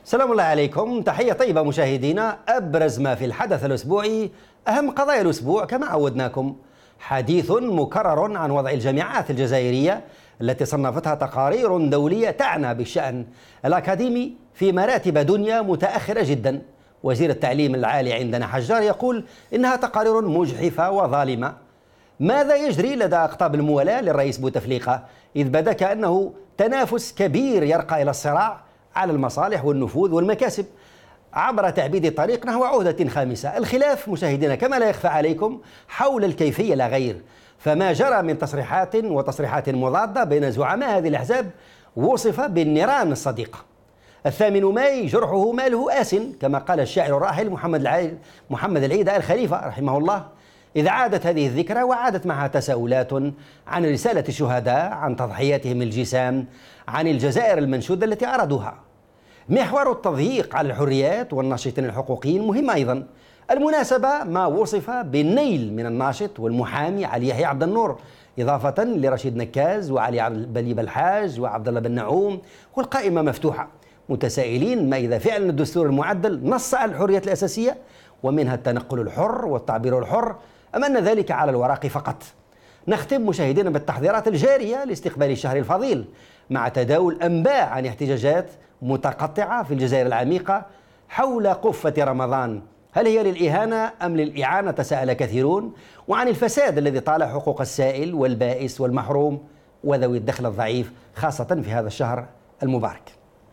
سلام الله عليكم، تحية طيبة مشاهدينا. أبرز ما في الحدث الأسبوعي، أهم قضايا الأسبوع كما عودناكم. حديث مكرر عن وضع الجامعات الجزائرية التي صنفتها تقارير دولية تعنى بالشأن الأكاديمي في مراتب دنيا متأخرة جدا. وزير التعليم العالي عندنا حجار يقول إنها تقارير مجحفة وظالمة. ماذا يجري لدى أقطاب الموالاة للرئيس بوتفليقة، إذ بدا كأنه تنافس كبير يرقى إلى الصراع على المصالح والنفوذ والمكاسب عبر تعبيد الطريق نحو عهدة خامسة. الخلاف مشاهدينا كما لا يخفى عليكم حول الكيفية لا غير، فما جرى من تصريحات مضادة بين زعماء هذه الأحزاب وصف بالنيران الصديقة. 8 ماي جرحه ماله آسن كما قال الشاعر الراحل محمد العيد آل خليفة رحمه الله. إذ عادت هذه الذكرى وعادت معها تساؤلات عن رسالة الشهداء، عن تضحياتهم الجسام، عن الجزائر المنشودة التي أرادوها. محور التضييق على الحريات والناشطين الحقوقيين مهم أيضا. المناسبة ما وصف بالنيل من الناشط والمحامي علي يحيى عبد النور، إضافة لرشيد نكاز وعلي بليب الحاج وعبد الله بن نعوم، والقائمة مفتوحة متسائلين ما إذا فعلا الدستور المعدل نص على الحريات الأساسية ومنها التنقل الحر والتعبير الحر، أم أن ذلك على الورق فقط. نختم مشاهدينا بالتحضيرات الجارية لاستقبال الشهر الفضيل مع تداول أنباء عن احتجاجات متقطعة في الجزائر العميقة حول قفة رمضان. هل هي للإهانة أم للإعانة؟ تساءل كثيرون. وعن الفساد الذي طال حقوق السائل والبائس والمحروم وذوي الدخل الضعيف خاصة في هذا الشهر المبارك.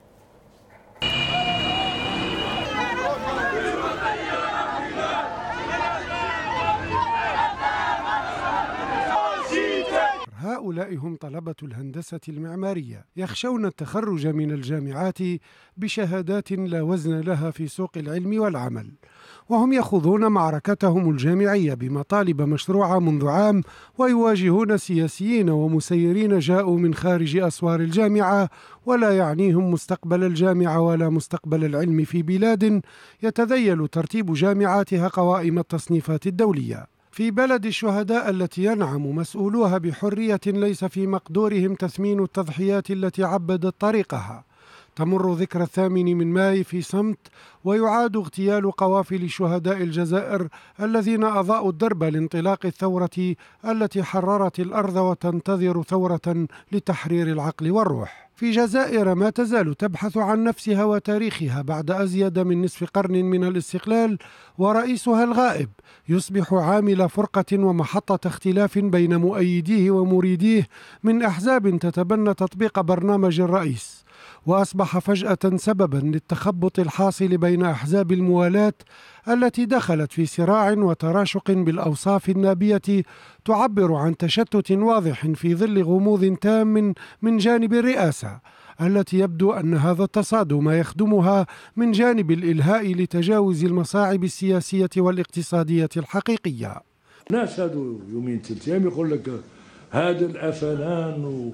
هؤلاء هم طلبة الهندسة المعمارية، يخشون التخرج من الجامعات بشهادات لا وزن لها في سوق العلم والعمل، وهم يخوضون معركتهم الجامعية بمطالب مشروعة منذ عام، ويواجهون سياسيين ومسيرين جاءوا من خارج أسوار الجامعة ولا يعنيهم مستقبل الجامعة ولا مستقبل العلم في بلاد يتذيل ترتيب جامعاتها قوائم التصنيفات الدولية. في بلد الشهداء التي ينعم مسؤولوها بحرية ليس في مقدورهم تثمين التضحيات التي عبدت طريقها، تمر ذكرى 8 من ماي في صمت، ويعاد اغتيال قوافل شهداء الجزائر الذين أضاءوا الدرب لانطلاق الثورة التي حررت الأرض وتنتظر ثورة لتحرير العقل والروح. في جزائر ما تزال تبحث عن نفسها وتاريخها بعد أزيد من نصف قرن من الاستقلال، ورئيسها الغائب يصبح عامل فرقة ومحطة اختلاف بين مؤيديه ومريديه من أحزاب تتبنى تطبيق برنامج الرئيس، وأصبح فجأة سببا للتخبط الحاصل بين أحزاب الموالاة التي دخلت في صراع وتراشق بالأوصاف النابية تعبر عن تشتت واضح في ظل غموض تام من جانب الرئاسة، التي يبدو أن هذا التصادم يخدمها من جانب الإلهاء لتجاوز المصاعب السياسية والاقتصادية الحقيقية. ناس هادو يومين 3 أيام يقول لك هذا الأفلان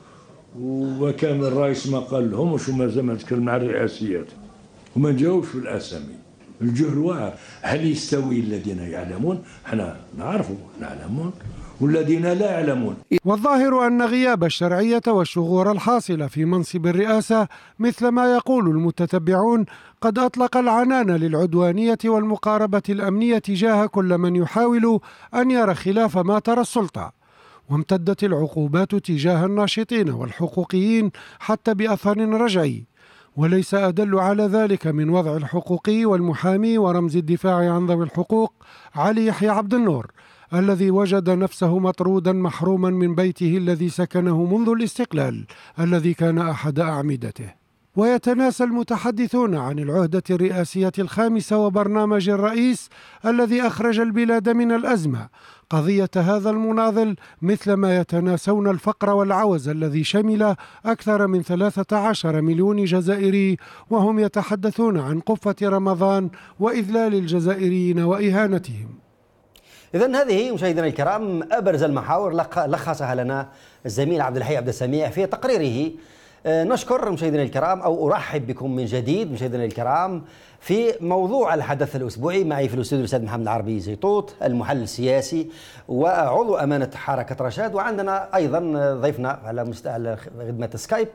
وكان الرئيس ما قال لهم وشو ما زال نتكلم مع الرئاسيات وما نجاوبش في الأسامي. الجهل واعر. هل يستوي الذين يعلمون؟ احنا نعرفوا نعلمون والذين لا يعلمون. والظاهر أن غياب الشرعية والشغور الحاصلة في منصب الرئاسة مثل ما يقول المتتبعون قد أطلق العنان للعدوانية والمقاربة الأمنية تجاه كل من يحاول أن يرى خلاف ما ترى السلطة، وامتدت العقوبات تجاه الناشطين والحقوقيين حتى بأثر رجعي. وليس أدل على ذلك من وضع الحقوقي والمحامي ورمز الدفاع عن ذوي الحقوق علي يحيى عبد النور، الذي وجد نفسه مطرودا محروما من بيته الذي سكنه منذ الاستقلال الذي كان أحد أعمدته. ويتناسى المتحدثون عن العهدة الرئاسية الخامسة وبرنامج الرئيس الذي أخرج البلاد من الأزمة قضية هذا المناضل، مثل ما يتناسون الفقر والعوز الذي شمل أكثر من 13 مليون جزائري، وهم يتحدثون عن قفة رمضان وإذلال الجزائريين وإهانتهم. إذن هذه مشاهدينا الكرام أبرز المحاور لخصها لنا الزميل عبد الحي عبد السميع في تقريره. نشكر مشاهدينا الكرام أو أرحب بكم من جديد مشاهدينا الكرام في موضوع الحدث الأسبوعي. معي في الاستوديو الأستاذ محمد العربي زيطوط المحلل السياسي وعضو أمانة حركة رشاد، وعندنا أيضا ضيفنا على خدمة سكايب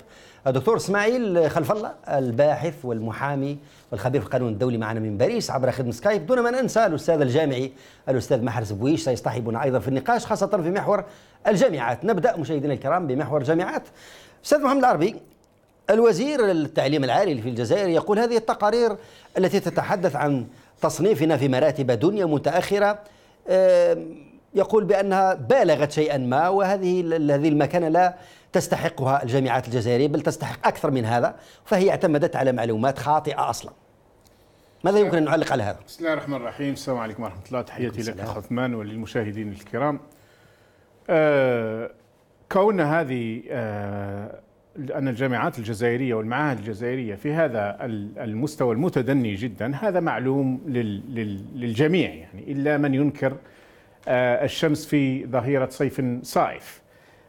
الدكتور اسماعيل خلف الله الباحث والمحامي والخبير في القانون الدولي معنا من باريس عبر خدمة سكايب، دون ما ننسى الأستاذ الجامعي الأستاذ محرز بويش سيصطحبنا أيضا في النقاش خاصة في محور الجامعات. نبدأ مشاهدينا الكرام بمحور الجامعات. أستاذ محمد العربي، الوزير التعليم العالي في الجزائر يقول هذه التقارير التي تتحدث عن تصنيفنا في مراتب دنيا متأخرة يقول بأنها بالغت شيئا ما، وهذه المكانة لا تستحقها الجامعات الجزائرية، بل تستحق أكثر من هذا، فهي اعتمدت على معلومات خاطئة أصلا. ماذا يمكن أن نعلق على هذا؟ بسم الله الرحمن الرحيم. السلام عليكم ورحمة الله. تحياتي لك أخ عثمان وللمشاهدين الكرام. كون هذه أن الجامعات الجزائرية والمعاهد الجزائرية في هذا المستوى المتدني جدا، هذا معلوم للجميع، يعني إلا من ينكر الشمس في ظهيرة صيف صائف.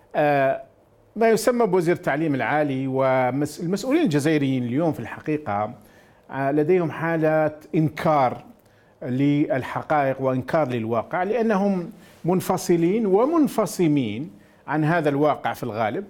ما يسمى بوزير التعليم العالي والمسؤولين الجزائريين اليوم في الحقيقة لديهم حالة إنكار للحقائق وإنكار للواقع، لأنهم منفصلين ومنفصمين عن هذا الواقع في الغالب،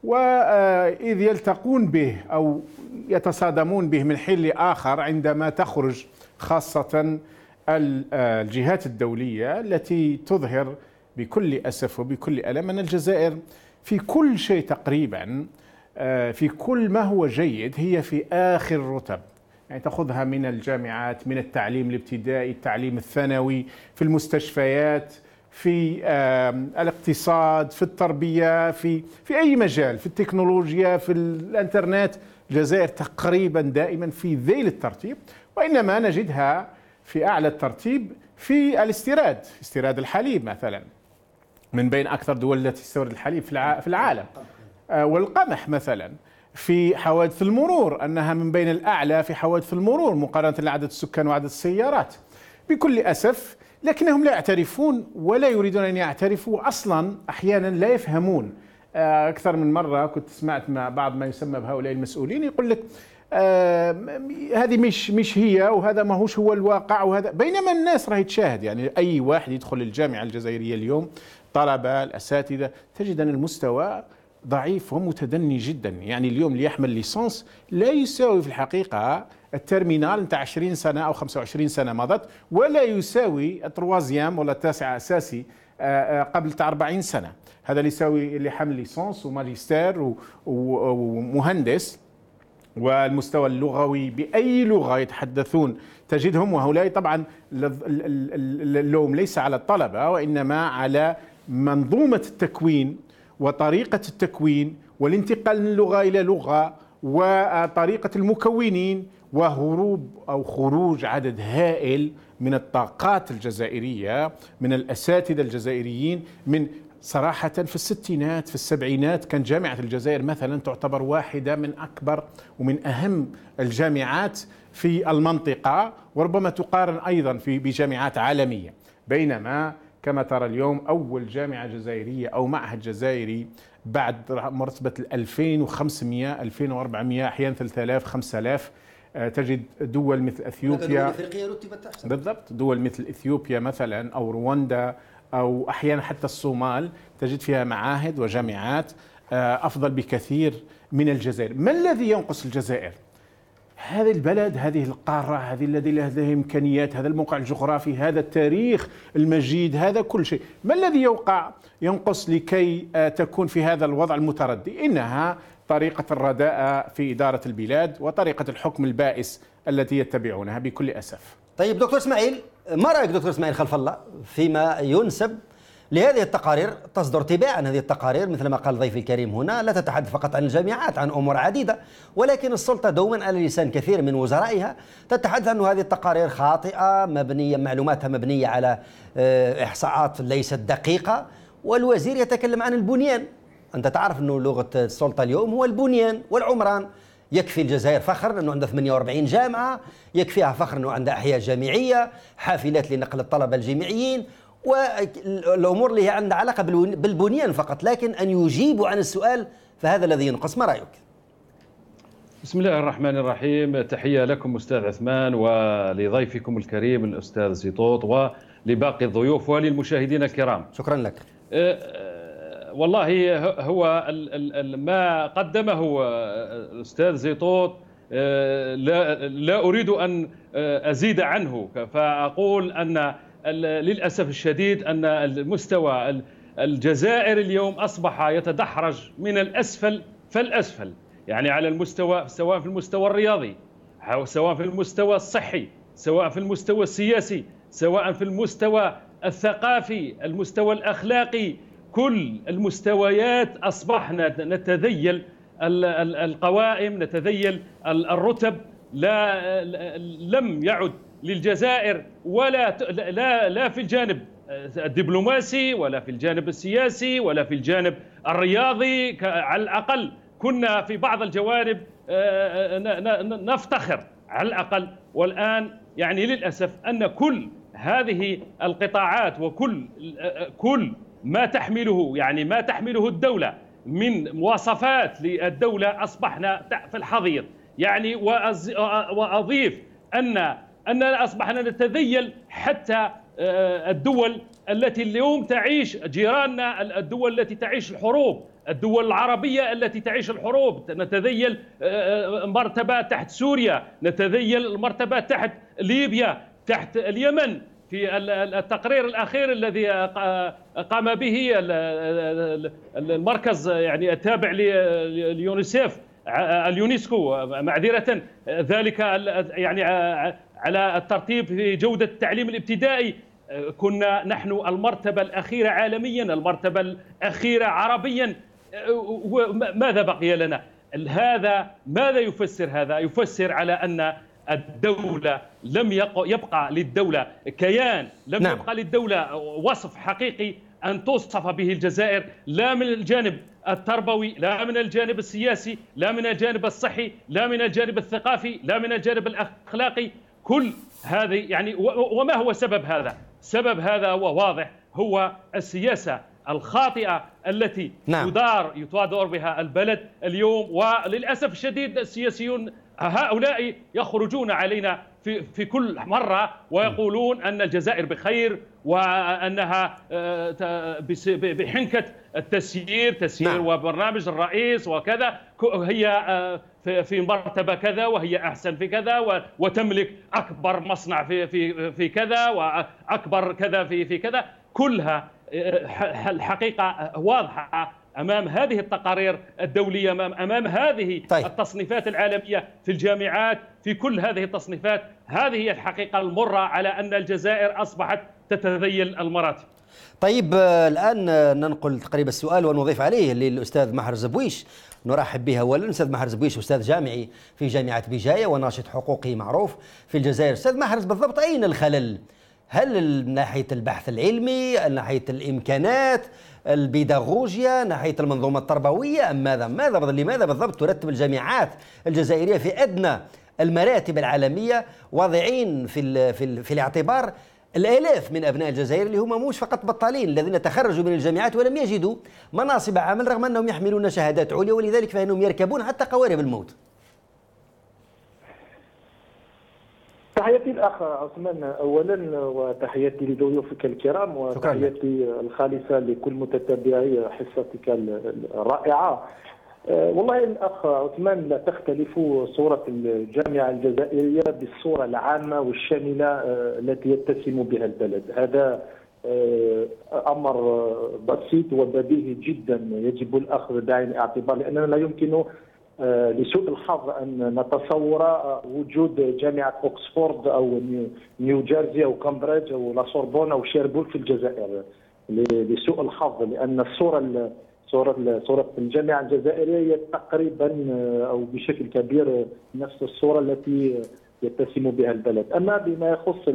وإذ يلتقون به أو يتصادمون به من حين لآخر عندما تخرج خاصة الجهات الدولية التي تظهر بكل أسف وبكل ألم أن الجزائر في كل شيء تقريبا، في كل ما هو جيد هي في آخر الرتب، يعني تأخذها من الجامعات، من التعليم الابتدائي، التعليم الثانوي، في المستشفيات، في الاقتصاد، في التربية، في أي مجال، في التكنولوجيا، في الانترنت. الجزائر تقريبا دائما في ذيل الترتيب، وإنما نجدها في أعلى الترتيب في الاستيراد، استيراد الحليب مثلا، من بين أكثر دول التي تستورد الحليب في العالم، والقمح مثلا. في حوادث المرور أنها من بين الأعلى في حوادث المرور مقارنة لعدد السكان وعدد السيارات، بكل أسف. لكنهم لا يعترفون ولا يريدون أن يعترفوا أصلا، أحيانا لا يفهمون. أكثر من مرة كنت سمعت مع بعض ما يسمى بهؤلاء المسؤولين يقول لك هذه مش هي، وهذا ما هو الواقع، وهذا بينما الناس راهي تشاهد. يعني أي واحد يدخل الجامعة الجزائرية اليوم، طلبة الأساتذة، تجد أن المستوى ضعيف ومتدني جدا. يعني اليوم اللي يحمل ليسانس لا يساوي في الحقيقة الترمينال نتاع 20 سنة أو 25 سنة مضت، ولا يساوي التروازيام ولا التاسع أساسي قبل 40 سنة. هذا اللي يساوي اللي حمل ليسانس وماجستير ومهندس. والمستوى اللغوي بأي لغة يتحدثون تجدهم، وهؤلاء طبعا اللوم ليس على الطلبة وإنما على منظومة التكوين وطريقة التكوين والانتقال من لغة إلى لغة وطريقة المكونين، وهروب أو خروج عدد هائل من الطاقات الجزائرية، من الأساتذة الجزائريين. من صراحة في الستينات في السبعينات كان جامعة الجزائر مثلا تعتبر واحدة من أكبر ومن أهم الجامعات في المنطقة، وربما تقارن أيضا بجامعات عالمية. بينما كما ترى اليوم أول جامعة جزائرية أو معهد جزائري بعد مرتبة 2500 2400 أحيانا 3000 5000. تجد دول مثل أثيوبيا، بالضبط، دول مثل أثيوبيا مثلا أو رواندا أو أحيانا حتى الصومال، تجد فيها معاهد وجامعات أفضل بكثير من الجزائر. ما الذي ينقص الجزائر؟ هذا البلد، هذه القارة، هذه الذي لديه إمكانيات، هذا الموقع الجغرافي، هذا التاريخ المجيد، هذا كل شيء. ما الذي ينقص لكي تكون في هذا الوضع المتردي؟ إنها طريقة الرداءة في إدارة البلاد وطريقة الحكم البائس التي يتبعونها بكل أسف. طيب دكتور اسماعيل، ما رأيك دكتور اسماعيل خلف الله فيما ينسب لهذه التقارير؟ تصدر تباعا هذه التقارير مثل ما قال ضيفي الكريم هنا، لا تتحدث فقط عن الجامعات، عن أمور عديدة، ولكن السلطة دوما على لسان كثير من وزرائها تتحدث أن هذه التقارير خاطئة، مبنية، معلوماتها مبنية على إحصاءات ليست دقيقة، والوزير يتكلم عن البنيان. أنت تعرف أنه لغة السلطة اليوم هو البنيان والعمران. يكفي الجزائر فخر أنه عندها 48 جامعة، يكفيها فخر أنه عندها أحياء جامعية، حافلات لنقل الطلبة الجامعيين، والأمور اللي عندها علاقة بالبنيان فقط، لكن أن يجيبوا عن السؤال فهذا الذي ينقص. ما رأيك؟ بسم الله الرحمن الرحيم. تحية لكم أستاذ عثمان ولضيفكم الكريم الأستاذ زيطوط ولباقي الضيوف وللمشاهدين الكرام. شكرا لك. والله هو ما قدمه الأستاذ زيطوط لا أريد أن أزيد عنه، فأقول أن للأسف الشديد أن المستوى الجزائر اليوم أصبح يتدحرج من الأسفل فالأسفل، يعني على المستوى، سواء في المستوى الرياضي، سواء في المستوى الصحي، سواء في المستوى السياسي، سواء في المستوى الثقافي، المستوى الأخلاقي، كل المستويات أصبحنا نتذيل القوائم، نتذيل الرتب. لم يعد للجزائر لا في الجانب الدبلوماسي ولا في الجانب السياسي ولا في الجانب الرياضي. على الأقل كنا في بعض الجوانب نفتخر على الأقل، والآن يعني للأسف أن كل هذه القطاعات وكل ما تحمله، يعني ما تحمله الدولة من مواصفات للدولة، أصبحنا في الحضيض. يعني وأضيف أننا أصبحنا نتذيل حتى الدول التي اليوم تعيش، جيراننا، الدول التي تعيش الحروب، الدول العربية التي تعيش الحروب، نتذيل مرتبات تحت سوريا، نتذيل المرتبات تحت ليبيا، تحت اليمن. في التقرير الأخير الذي قام به المركز يعني التابع اليونسكو، معذرة، ذلك يعني على الترتيب في جودة التعليم الابتدائي، كنا نحن المرتبة الأخيرة عالميا، المرتبة الأخيرة عربيا. ماذا بقي لنا؟ هذا ماذا يفسر؟ هذا يفسر على أن الدولة لم يبقى للدولة كيان، لم يبقى للدولة وصف حقيقي أن توصف به الجزائر، لا من الجانب التربوي، لا من الجانب السياسي، لا من الجانب الصحي، لا من الجانب الثقافي، لا من الجانب الأخلاقي. كل هذه يعني، وما هو سبب هذا؟ سبب هذا هو واضح، هو السياسة الخاطئة التي يدار بها البلد اليوم. وللأسف الشديد السياسيون هؤلاء يخرجون علينا في كل مرة ويقولون أن الجزائر بخير، وأنها بحنكة التسيير وبرنامج الرئيس وكذا، هي في مرتبة كذا، وهي أحسن في كذا، وتملك أكبر مصنع في كذا، وأكبر كذا في كذا. كلها الحقيقة واضحة أمام هذه التقارير الدولية، أمام هذه التصنيفات العالمية في الجامعات، في كل هذه التصنيفات. هذه هي الحقيقة المرة على أن الجزائر أصبحت تتذيل المراتب. طيب الآن ننقل تقريبا السؤال ونضيف عليه للأستاذ محر زبويش. نرحب به أولا. الأستاذ محر زبويش أستاذ جامعي في جامعة بجاية وناشط حقوقي معروف في الجزائر. أستاذ محر، بالضبط أين الخلل؟ هل من ناحية البحث العلمي، من ناحية الإمكانات، البيداغوجيا، ناحية المنظومة التربوية، أم لماذا بالضبط ترتب الجامعات الجزائرية في أدنى المراتب العالمية، واضعين في الاعتبار الآلاف من أبناء الجزائر اللي هم مش فقط بطالين الذين تخرجوا من الجامعات ولم يجدوا مناصب عمل رغم أنهم يحملون شهادات عليا، ولذلك فإنهم يركبون حتى قوارب الموت. تحياتي الأخ عثمان أولا، وتحياتي لضيوفك الكرام، وتحياتي الخالصة لكل متتبعي حصتك الرائعة. والله الأخ عثمان، لا تختلف صورة الجامعة الجزائرية بالصورة العامة والشاملة التي يتسم بها البلد. هذا أمر بسيط وبديهي جدا يجب الأخذ بعين الاعتبار، لأننا لا يمكن لسوء الحظ أن نتصور وجود جامعة أوكسفورد أو نيوجيرسي أو كامبريدج أو لا سوربون أو شيربول في الجزائر لسوء الحظ، لأن صورة الجامعة الجزائرية هي تقريبا أو بشكل كبير نفس الصورة التي يتسم بها البلد. أما بما يخص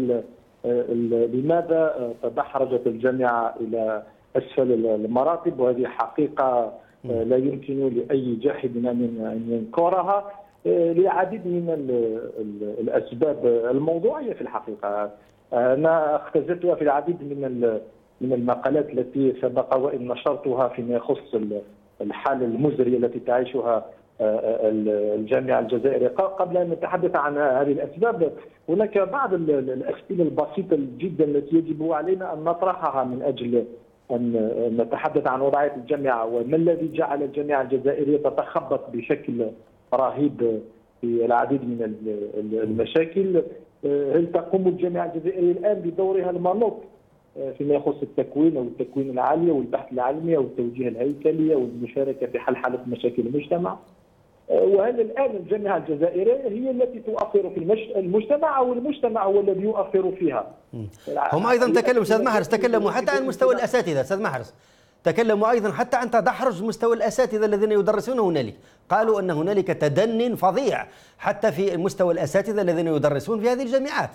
لماذا تدحرجت الجامعة إلى أسفل المراتب، وهذه حقيقة لا يمكن لأي جاحد أن ينكرها لعديد من الأسباب الموضوعية. في الحقيقة أنا اختزلتها في العديد من المقالات التي سبق وإن نشرتها فيما يخص الحالة المزرية التي تعيشها الجامعة الجزائرية. قبل أن نتحدث عن هذه الأسباب، هناك بعض الأسئلة البسيطة جدا التي يجب علينا أن نطرحها من أجل أن نتحدث عن وضعية الجامعة وما الذي جعل الجامعة الجزائرية تتخبط بشكل رهيب في العديد من المشاكل. هل تقوم الجامعة الجزائرية الآن بدورها المنوط فيما يخص التكوين أو التكوين العالي والبحث العلمي أو التوجيه الهيكلي أو المشاركة في حل مشاكل المجتمع؟ وهل الآن الجامعة الجزائرية هي التي تؤثر في المجتمع أو المجتمع هو الذي يؤثر فيها؟ هم أيضا تكلموا أستاذ محرز، تكلموا حتى عن مستوى الأساتذة. أستاذ محرز، تكلموا أيضا حتى عن تدحرج مستوى الأساتذة الذين يدرسون هنالك، قالوا أن هنالك تدن فظيع حتى في مستوى الأساتذة الذين يدرسون في هذه الجامعات.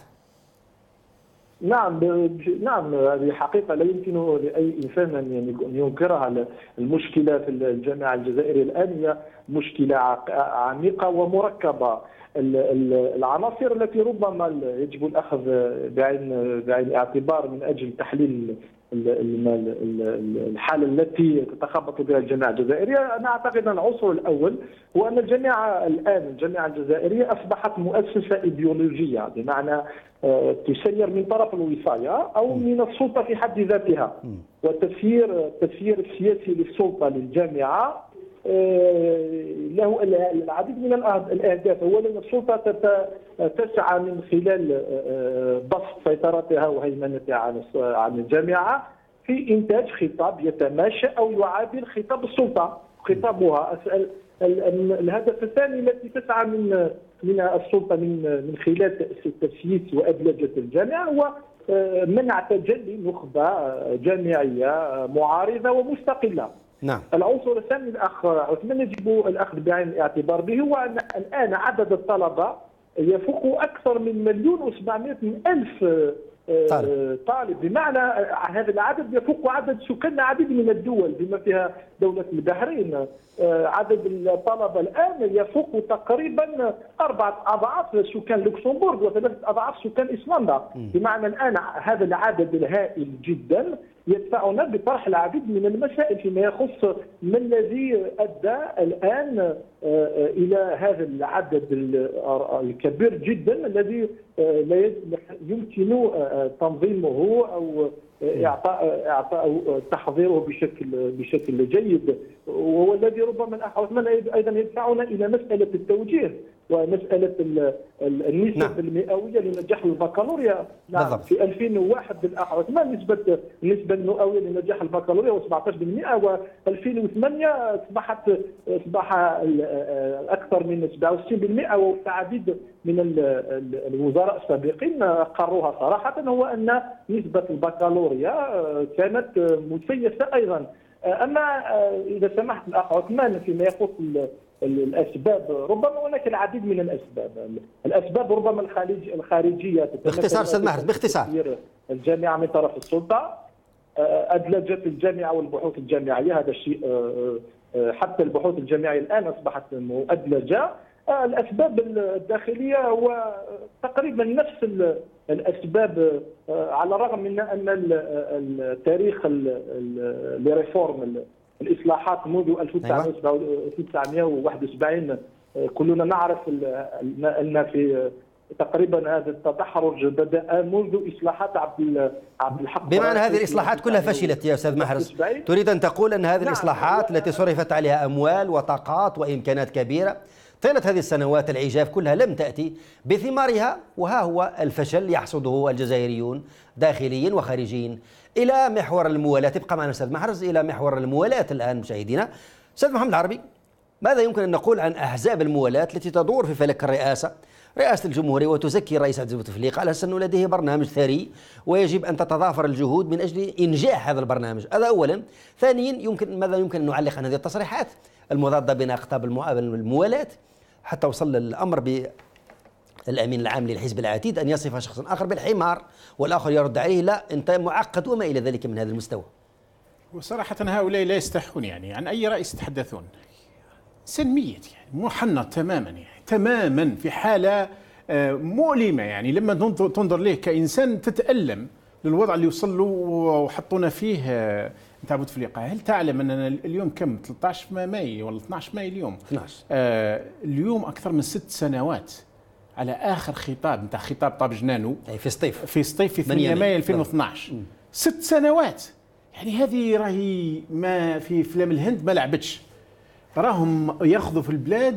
نعم هذه حقيقة لا يمكن لأي إنسان أن ينكرها. المشكلة في الجامعة الجزائرية الآن هي مشكلة عميقة ومركبة. العناصر التي ربما يجب الأخذ بعين الاعتبار من أجل تحليل الحالة التي تتخبط بها الجامعة الجزائرية، أنا أعتقد أن العنصر الأول هو أن الجامعة الجزائرية أصبحت مؤسسة إيديولوجية، بمعنى تسير من طرف الوصاية أو من السلطة في حد ذاتها، والتسيير السياسي للسلطة للجامعة له العديد من الأهداف. أولا السلطة تسعى من خلال بسط سيطرتها وهيمنتها عن الجامعة في إنتاج خطاب يتماشى أو يعادل خطاب السلطة خطابها. الهدف الثاني التي تسعى من السلطة من خلال تسييس وأدلجة الجامعة هو منع تجلي نخبة جامعية معارضة ومستقلة. نعم. العنصر الثاني الأخ عثمان يجب الأخذ بعين الاعتبار به هو أن الآن عدد الطلبة يفوق أكثر من 1,700,000 طالب، بمعنى هذا العدد يفوق عدد سكان العديد من الدول بما فيها دولة البحرين. عدد الطلبة الآن يفوق تقريبا 4 أضعاف سكان لوكسمبورغ و3 أضعاف سكان إيسلندا. بمعنى الآن هذا العدد الهائل جدا يدفعنا بطرح العديد من المسائل فيما يخص ما الذي أدى الآن إلى هذا العدد الكبير جدا الذي لا يمكن تنظيمه أو إعطاء تحضيره بشكل جيد، وهو الذي ربما أيضا يدفعنا إلى مسألة التوجيه ومسألة النسب المئوية لنجاح البكالوريا. نعم في 2001 بالأخ عثمان النسبة المئوية لنجاح البكالوريا هو 17%، و2008 أصبح أكثر من 67%، والعديد من الوزراء السابقين قروها صراحة، هو أن نسبة البكالوريا كانت مسيسة أيضا. أما إذا سمحت الأخ عثمان فيما يخص الأسباب، ربما هناك العديد من الأسباب ربما الخارجية. باختصار أستاذ محرز، باختصار. الجامعة من طرف السلطة، أدلجة الجامعة والبحوث الجامعية، هذا الشيء حتى البحوث الجامعية الآن أصبحت مؤدلجة. الأسباب الداخلية هو تقريبا نفس الأسباب، على الرغم من أن التاريخ الريفورم الإصلاحات منذ 1971 كلنا نعرف أن في تقريبا هذا التدحرج بدأ منذ إصلاحات عبد الحق. بمعنى هذه الإصلاحات كلها فشلت يا أستاذ محرز؟ تريد أن تقول أن هذه الإصلاحات التي صرفت عليها أموال وطاقات وإمكانات كبيرة طيلة هذه السنوات العجاف كلها لم تأتي بثمارها، وها هو الفشل يحصده الجزائريون داخليا وخارجيا. إلى محور الموالاة، تبقى معنا أستاذ محرز، إلى محور الموالاة الآن مشاهدينا. أستاذ محمد العربي، ماذا يمكن أن نقول عن أحزاب الموالاة التي تدور في فلك رئاسة الجمهورية وتزكي الرئيس عبد الفتليق على أنه لديه برنامج ثري ويجب أن تتضافر الجهود من أجل إنجاح هذا البرنامج؟ هذا أولا. ثانيا، ماذا يمكن أن نعلق عن هذه التصريحات المضادة بين أقطاب الموالاة حتى وصل الأمر بالأمين العام للحزب العتيد أن يصف شخصا آخر بالحمار والآخر يرد عليه لا أنت معقد وما إلى ذلك من هذا المستوى؟ وصراحة هؤلاء لا يستحون عن أي رئيس يتحدثون، سلمية محنط تماما في حالة مؤلمة. لما تنظر له كإنسان تتألم للوضع اللي وصل له وحطونا فيه. انت بوتفليقة، هل تعلم اننا اليوم كم 13 ماي ولا 12 ماي اليوم؟ 12. اليوم اكثر من 6 سنوات على اخر خطاب نتاع خطاب طاب جنانو في سطيف في 8 ماي 2012. 6 سنوات. يعني هذه راهي ما في افلام الهند ما لعبتش، راهم ياخذوا في البلاد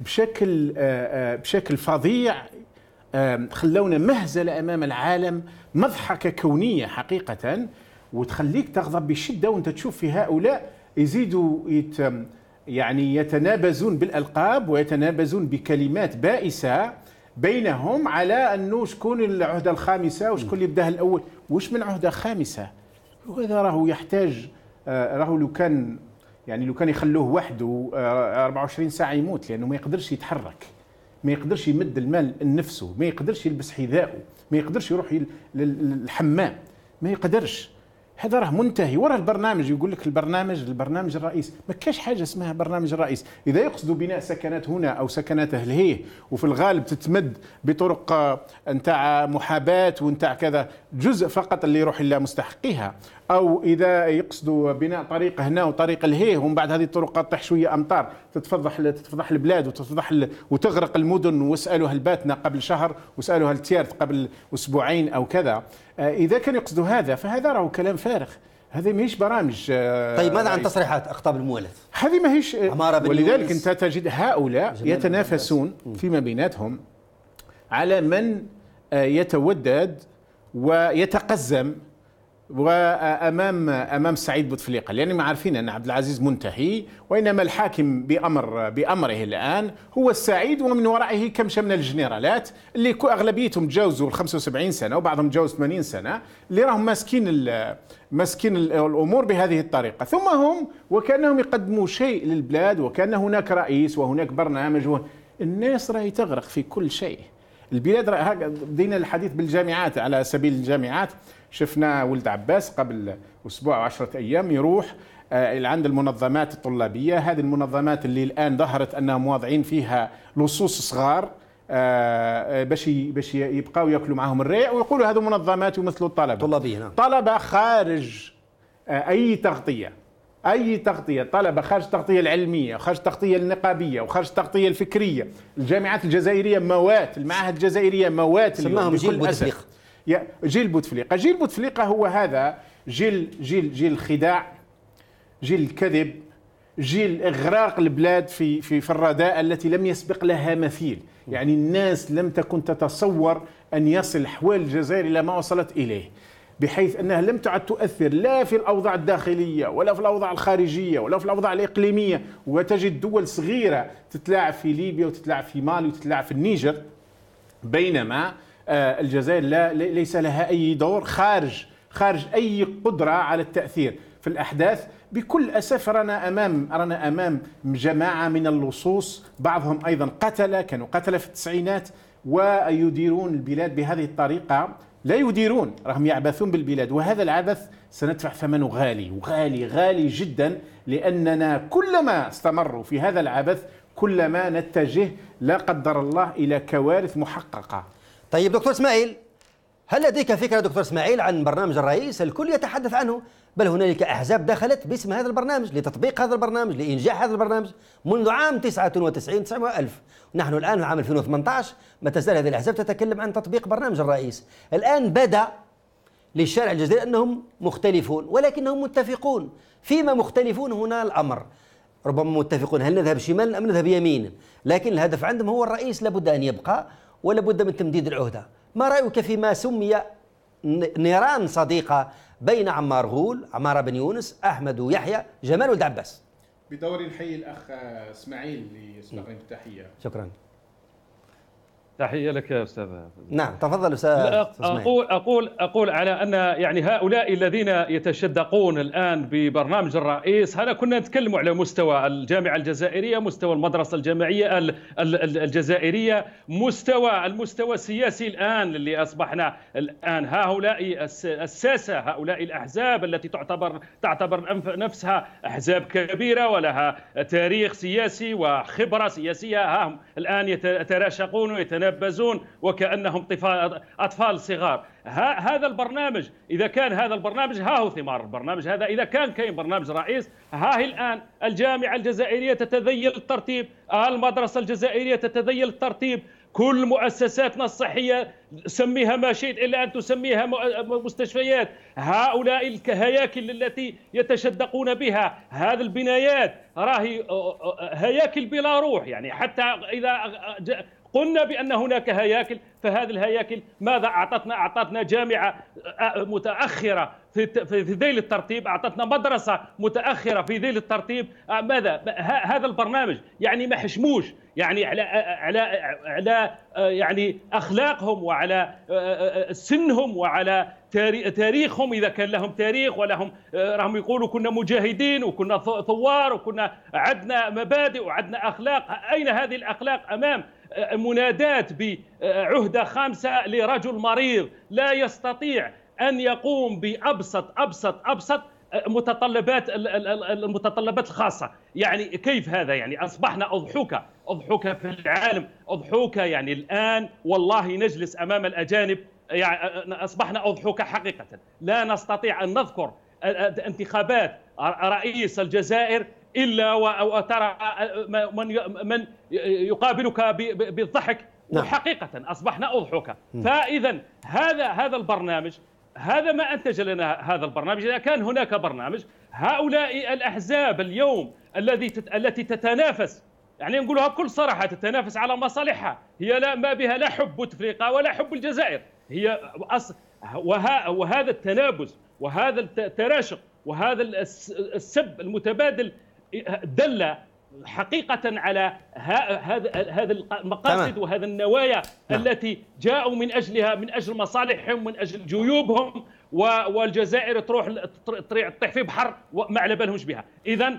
بشكل فظيع. خلونا مهزله امام العالم، مضحكه كونيه حقيقه، وتخليك تغضب بشده وانت تشوف في هؤلاء يزيدوا يعني يتنابزون بالالقاب ويتنابزون بكلمات بائسه بينهم على انه شكون العهده الخامسه وشكون اللي بداها الاول. وش من عهده خامسه؟ وهذا راهو يحتاج، راهو لو كان يخلوه وحده 24 ساعه يموت، لانه ما يقدرش يتحرك، ما يقدرش يمد المال لنفسه، ما يقدرش يلبس حذاءه، ما يقدرش يروح للحمام، ما يقدرش. هذا راه منتهي. ورا البرنامج يقول لك البرنامج الرئيس، ما كاش حاجه اسمها برنامج الرئيس. اذا يقصدوا بناء سكنات هنا او سكنات اهليه، وفي الغالب تتمد بطرق نتاع محاباه ونتاع كذا، جزء فقط اللي يروح الى مستحقيها، او اذا يقصدوا بناء طريق هنا وطريق الهيه، ومن بعد هذه الطرق تطيح شويه امطار تتفضح البلاد وتغرق المدن، واسالوا هالباتنا قبل شهر واسالوا هالتيارت قبل اسبوعين او كذا. اذا كان يقصدوا هذا فهذا راهو كلام فارغ، هذه ماهيش برامج. طيب ماذا عن تصريحات اقطاب المؤلف؟ هذه ماهيش. ولذلك انت تجد هؤلاء يتنافسون فيما بيناتهم على من يتودد ويتقزم وامام سعيد بوتفليقه، لان ما عارفين ان عبد العزيز منتهي، وانما الحاكم بامره الان هو السعيد، ومن ورائه كمشه من الجنرالات اللي اغلبيتهم تجاوزوا ال 75 سنه وبعضهم تجاوز 80 سنه، اللي راهم ماسكين الامور بهذه الطريقه، ثم هم وكانهم يقدموا شيء للبلاد، وكان هناك رئيس وهناك برنامج، الناس راهي تغرق في كل شيء. البلاد بدينا الحديث بالجامعات. على سبيل الجامعات، شفنا ولد عباس قبل أسبوع أو 10 أيام يروح عند المنظمات الطلابية، هذه المنظمات اللي الآن ظهرت أنهم واضعين فيها لصوص صغار باش يبقاو يأكلوا معهم الريع، ويقولوا هذو منظمات يمثلوا الطلبة طلابية. نعم. طلبة خارج أي تغطية، طلبة خارج التغطية العلمية وخارج التغطية النقابية وخارج التغطية الفكرية. الجامعات الجزائرية موات، المعاهد الجزائرية موات. سماهم جيل بوتفليقة. جيل بوتفليقة هو هذا جيل الخداع، جيل الكذب، جيل إغراق البلاد في الرداء التي لم يسبق لها مثيل. يعني الناس لم تكن تتصور أن يصل أحوال الجزائر إلى ما وصلت إليه، بحيث أنها لم تعد تؤثر لا في الأوضاع الداخلية ولا في الأوضاع الخارجية ولا في الأوضاع الإقليمية. وتجد دول صغيرة تتلاعب في ليبيا وتتلاعب في مالي وتتلاعب في النيجر، بينما الجزائر ليس لها أي دور خارج أي قدرة على التأثير في الأحداث. بكل أسف رانا أمام جماعة من اللصوص، بعضهم أيضا كانوا قتلة في التسعينات، ويديرون البلاد بهذه الطريقة. لا يديرون، راهم يعبثون بالبلاد، وهذا العبث سندفع ثمنه غالي جدا، لأننا كلما استمروا في هذا العبث كلما نتجه لا قدر الله إلى كوارث محققة. طيب دكتور اسماعيل، هل لديك فكرة دكتور اسماعيل عن برنامج الرئيس؟ الكل يتحدث عنه، بل هنالك أحزاب دخلت باسم هذا البرنامج لتطبيق هذا البرنامج، لإنجاح هذا البرنامج منذ عام 99 900,000. نحن الآن في عام 2018 ما تزال هذه الأحزاب تتكلم عن تطبيق برنامج الرئيس. الآن بدا للشارع الجزائري أنهم مختلفون ولكنهم متفقون. فيما مختلفون هنا الأمر، ربما متفقون هل نذهب شمالا أم نذهب يمينا، لكن الهدف عندهم هو الرئيس لابد أن يبقى ولا بد من تمديد العهدة. ما رأيك فيما سمي نيران صديقة بين عمار غول، عمارة بن يونس، أحمد ويحيى، جمال ولد عباس؟ بدوري الحي الأخ إسماعيل اللي يسبقني بالتحية. شكرا. تحية لك يا أستاذ. نعم تفضل أستاذ. أقول على أن يعني هؤلاء الذين يتشدقون الآن ببرنامج الرئيس، هذا كنا نتكلم على مستوى الجامعة الجزائرية، مستوى المدرسة الجامعية الجزائرية، المستوى السياسي الآن اللي أصبحنا الآن. هؤلاء الساسة، هؤلاء الأحزاب التي تعتبر نفسها أحزاب كبيرة ولها تاريخ سياسي وخبرة سياسية، هم الآن يتراشقون ويتنابزون وكأنهم أطفال صغار. هذا البرنامج، إذا كان هذا البرنامج، ها هو ثمار البرنامج هذا. إذا كاين برنامج رئيس، ها هي الآن الجامعة الجزائرية تتذيل الترتيب، المدرسة الجزائرية تتذيل الترتيب، كل مؤسساتنا الصحية سميها ما شئت إلا أن تسميها مستشفيات. هؤلاء الهياكل التي يتشدقون بها، هذه البنايات راهي هياكل بلا روح. يعني حتى إذا قلنا بأن هناك هياكل، فهذه الهياكل ماذا أعطتنا؟ أعطتنا جامعة متأخرة في ذيل الترتيب، أعطتنا مدرسة متأخرة في ذيل الترتيب. ماذا هذا البرنامج؟ يعني ما حشموش يعني على يعني أخلاقهم وعلى سنهم وعلى تاريخهم، إذا كان لهم تاريخ ولهم راهم يقولوا كنا مجاهدين وكنا ثوار وكنا عندنا مبادئ وعندنا أخلاق. أين هذه الأخلاق أمام منادات بعهدة خامسة لرجل مريض لا يستطيع أن يقوم بأبسط المتطلبات الخاصة؟ يعني كيف هذا؟ يعني أصبحنا أضحوكة في العالم، أضحوكة. يعني الآن والله نجلس أمام الأجانب، يعني أصبحنا أضحوكة حقيقة. لا نستطيع أن نذكر انتخابات رئيس الجزائر إلا وترى من يقابلك بالضحك. وحقيقة أصبحنا أضحوكة. فإذا هذا البرنامج، هذا ما أنتج لنا هذا البرنامج. إذا كان هناك برنامج، هؤلاء الأحزاب اليوم التي تتنافس، يعني نقولها بكل صراحة، تتنافس على مصالحها. هي لا ما بها لا حب بوتفليقة ولا حب الجزائر. هي وهذا التنابز وهذا التراشق وهذا السب المتبادل دل حقيقة على هذا المقاصد وهذا النوايا التي جاءوا من أجلها، من أجل مصالحهم، من أجل جيوبهم، والجزائر تطيح في بحر ما على بالهمش بها. إذن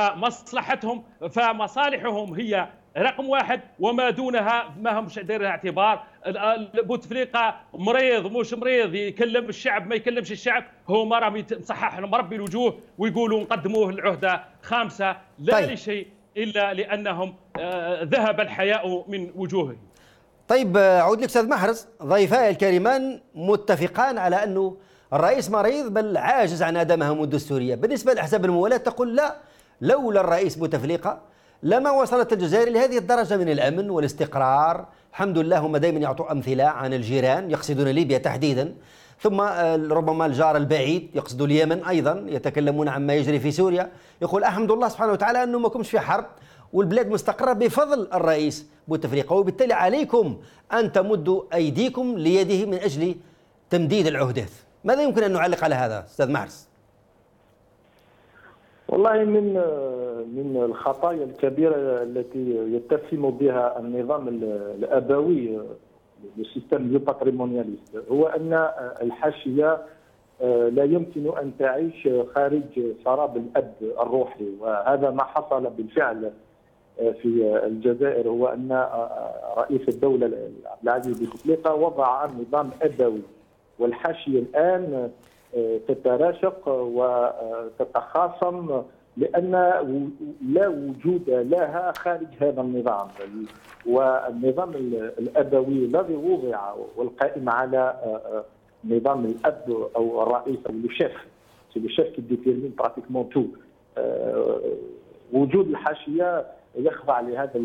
فمصالحهم هي رقم واحد، وما دونها ما همش دايرين اعتبار. بوتفليقة مريض مش مريض، يكلم الشعب ما يكلمش الشعب، هو ما راهم مصحح مربي الوجوه ويقولوا نقدموه العهدة خامسة. لا لشيء إلا لأنهم ذهب الحياء من وجوههم. طيب أعود لك أستاذ محرز. ضيفاي الكريمان متفقان على أنه الرئيس مريض بل عاجز عن أداء مهامه الدستورية. بالنسبة لأحزاب الموالاة تقول لا، لولا الرئيس بوتفليقة لما وصلت الجزائر لهذه الدرجة من الأمن والاستقرار. الحمد لله هم دائما يعطوا أمثلة عن الجيران، يقصدون ليبيا تحديدا، ثم ربما الجار البعيد يقصدوا اليمن أيضا، يتكلمون عما يجري في سوريا. يقول الحمد لله سبحانه وتعالى أنه ما كنش في حرب والبلاد مستقرة بفضل الرئيس بوتفليقة، وبالتالي عليكم أن تمدوا أيديكم ليده من أجل تمديد العهدات. ماذا يمكن أن نعلق على هذا أستاذ محرز؟ والله من الخطايا الكبيرة التي يتسم بها النظام الأبوي للسيستم الباتريمونياليست هو أن الحاشية لا يمكن أن تعيش خارج سراب الأب الروحي. وهذا ما حصل بالفعل في الجزائر، هو أن رئيس الدولة عبد العزيز بوتفليقة وضع نظام أبوي، والحاشية الآن تتراشق وتتخاصم لأن لا وجود لها خارج هذا النظام. والنظام الأبوي الذي وضع والقائم على نظام الأب أو الرئيس أو لو شيف كي ديتيرمين براتيكمون تو، وجود الحاشية يخضع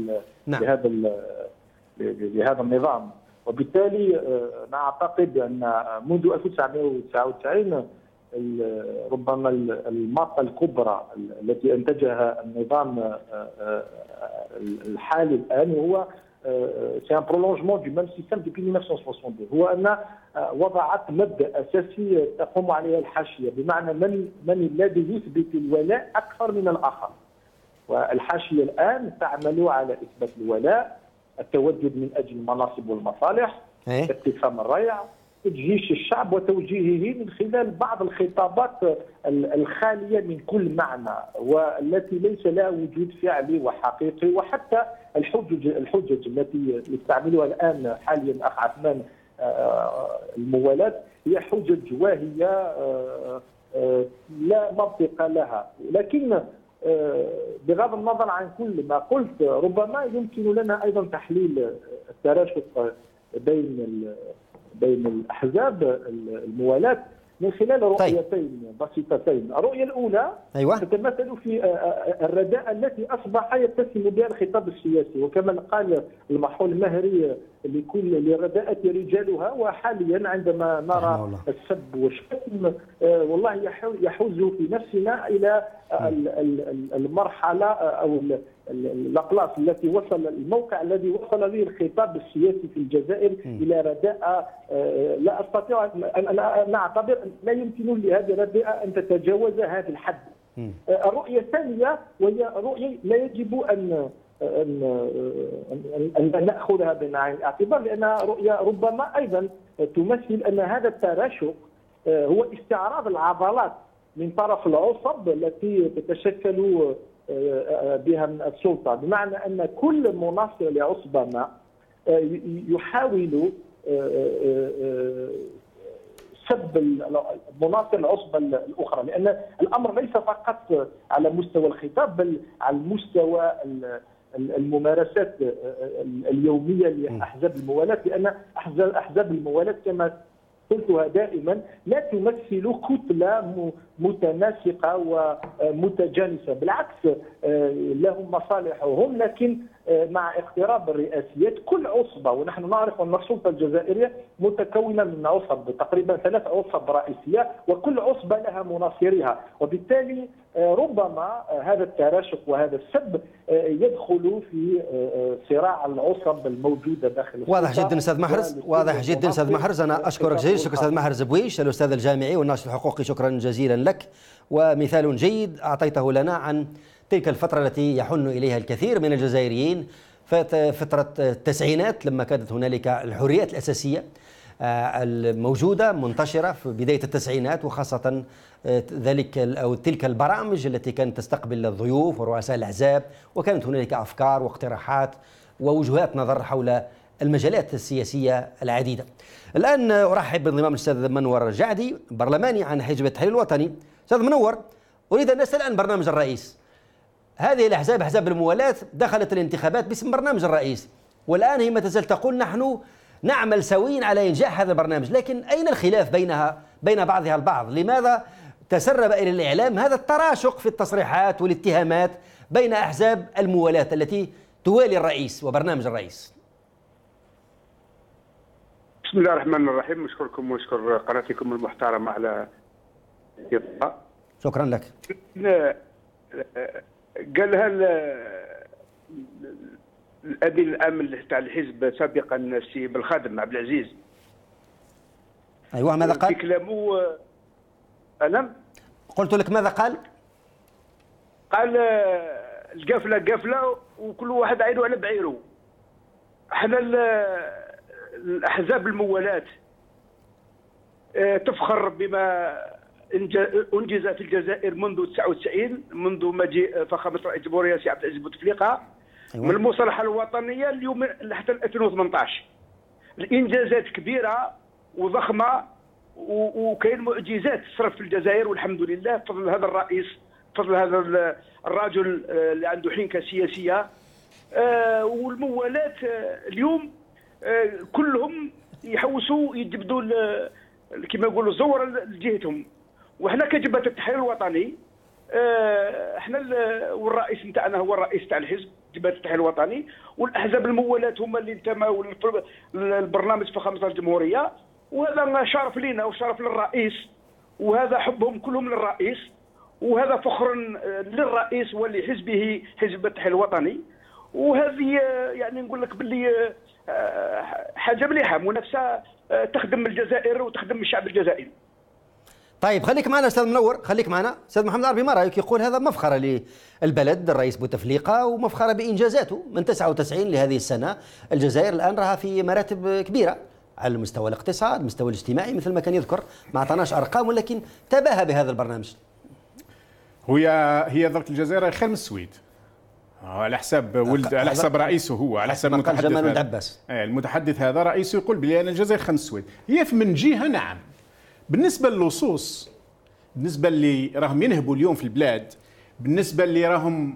لهذا النظام. وبالتالي نعتقد أن منذ 1999 ربما المطة الكبرى التي أنتجها النظام الحالي الآن هو سي ان برولونجمون دو ميم سيستم دوبي 1962، هو أن وضعت مبدأ أساسي تقوم عليه الحاشية، بمعنى من الذي يثبت الولاء أكثر من الآخر. والحاشية الآن تعمل على إثبات الولاء، التودد من أجل المناصب والمصالح، استفهام الرأي، تجيش الشعب وتوجيهه من خلال بعض الخطابات الخالية من كل معنى والتي ليس لها وجود فعلي وحقيقي. وحتى الحجج التي يستعملها الآن حاليا أخ عثمان الموالاة هي حجج واهية لا منطق لها. لكن بغض النظر عن كل ما قلت، ربما يمكن لنا أيضا تحليل التراشق بين الأحزاب الموالاة من خلال رؤيتين بسيطتين. الرؤية الأولى تتمثل في الرداءة التي أصبح يتسم بها الخطاب السياسي، وكما قال المرحوم المهري للرداءة رجالها، وحاليا عندما نرى السب والشتم والله يحوز في نفسنا إلى المرحلة أو الأقلاص التي وصل الموقع الذي وصل به الخطاب السياسي في الجزائر إلى رداءة لا أستطيع أن أعتبر لا يمكن لهذه الرداءة أن تتجاوز هذا الحد. الرؤية الثانية وهي رؤية لا يجب أن نأخذها بعين الاعتبار، لأنها رؤية ربما أيضا تمثل أن هذا التراشق هو استعراض العضلات من طرف العصب التي تتشكل بها من السلطة، بمعنى أن كل مناصر لعصبة ما يحاول سب مناصر العصبة الأخرى، لأن الأمر ليس فقط على مستوى الخطاب بل على مستوى الممارسات اليومية لأحزاب الموالاة، لأن أحزاب الموالاة كما قلتها دائما لا تمثل كتلة متناسقة ومتجانسة، بالعكس لهم مصالحهم، لكن مع اقتراب الرئاسيات كل عصبة، ونحن نعرف أن السلطة الجزائرية متكونة من عصب تقريبا 3 عصب رئيسية، وكل عصبة لها مناصرها، وبالتالي ربما هذا التراشق وهذا السب يدخل في صراع العصب الموجودة داخل السلطة. واضح جدا أستاذ محرز، واضح جدا أستاذ محرز. أنا أشكرك جزيلا، شكرا أستاذ محرز بويش الأستاذ الجامعي والناشط الحقوقي، شكرا جزيلا لك، ومثال جيد أعطيته لنا عن تلك الفترة التي يحن إليها الكثير من الجزائريين، فترة التسعينات لما كانت هنالك الحريات الأساسية الموجودة منتشرة في بداية التسعينات، وخاصة ذلك أو تلك البرامج التي كانت تستقبل الضيوف ورؤساء الأحزاب، وكانت هنالك أفكار واقتراحات ووجهات نظر حول المجالات السياسية العديدة. الآن أرحب بانضمام الأستاذ منور الجعدي برلماني عن حزب التحرير الوطني. أستاذ منور، أريد أن أسأل عن برنامج الرئيس. هذه الأحزاب أحزاب الموالاة دخلت الانتخابات باسم برنامج الرئيس، والآن هي ما تزال تقول نحن نعمل سويا على إنجاح هذا البرنامج، لكن أين الخلاف بين بعضها البعض؟ لماذا تسرب إلى الإعلام هذا التراشق في التصريحات والاتهامات بين أحزاب الموالاة التي توالي الرئيس وبرنامج الرئيس؟ بسم الله الرحمن الرحيم، نشكركم ونشكر قناتكم المحترمة على الإضاءة. شكرا لك. قالها الأمين العام تاع الحزب سابقا السي بالخادم عبد العزيز. أيوه، ماذا قال؟ في كلامه أنا قلت لك ماذا قال؟ قال القافلة قافلة وكل واحد عينه على بعيره. احنا الأحزاب الموالاة تفخر بما أنجز في الجزائر منذ 99، منذ مجيء فخامة رئيس الجمهورية سي عبد العزيز بوتفليقة. أيوة. من المصالحة الوطنية اليوم حتى 2018 الإنجازات كبيرة وضخمة، وكاين معجزات تصرف في الجزائر، والحمد لله بفضل هذا الرئيس، بفضل هذا الرجل اللي عنده حنكة سياسية. والموالاة اليوم كلهم يحوسوا يجبدوا كما يقولوا الزور لجهتهم، وحنا كجبهة التحرير الوطني احنا والرئيس نتاعنا هو الرئيس تاع الحزب جبهة التحرير الوطني، والاحزاب الموالاة هما اللي انتموا للبرنامج فخامة الجمهورية، وهذا شرف لنا وشرف للرئيس، وهذا حبهم كلهم للرئيس، وهذا فخر للرئيس ولحزبه حزب التحرير الوطني. وهذه يعني نقول لك باللي حاجه مليحه، منافسه تخدم الجزائر وتخدم الشعب الجزائري. طيب خليك معنا استاذ منور، خليك معنا استاذ محمد عربي. ما رايك؟ يقول هذا مفخره للبلد الرئيس بوتفليقه ومفخره بانجازاته من 99 لهذه السنه. الجزائر الان راها في مراتب كبيره على المستوى الاقتصاد، المستوى الاجتماعي مثل ما كان يذكر، ما اعطاناش ارقام ولكن تباهى بهذا البرنامج. هي درك الجزائر خير من السويد على حساب ولد، على حساب رئيسه، هو على حساب المتحدث جمال ولد عباس. المتحدث هذا رئيسه يقول بلي الجزائر خير من السويد. هي من جهه نعم، بالنسبه للصوص، بالنسبه اللي راهم ينهبوا اليوم في البلاد، بالنسبه اللي راهم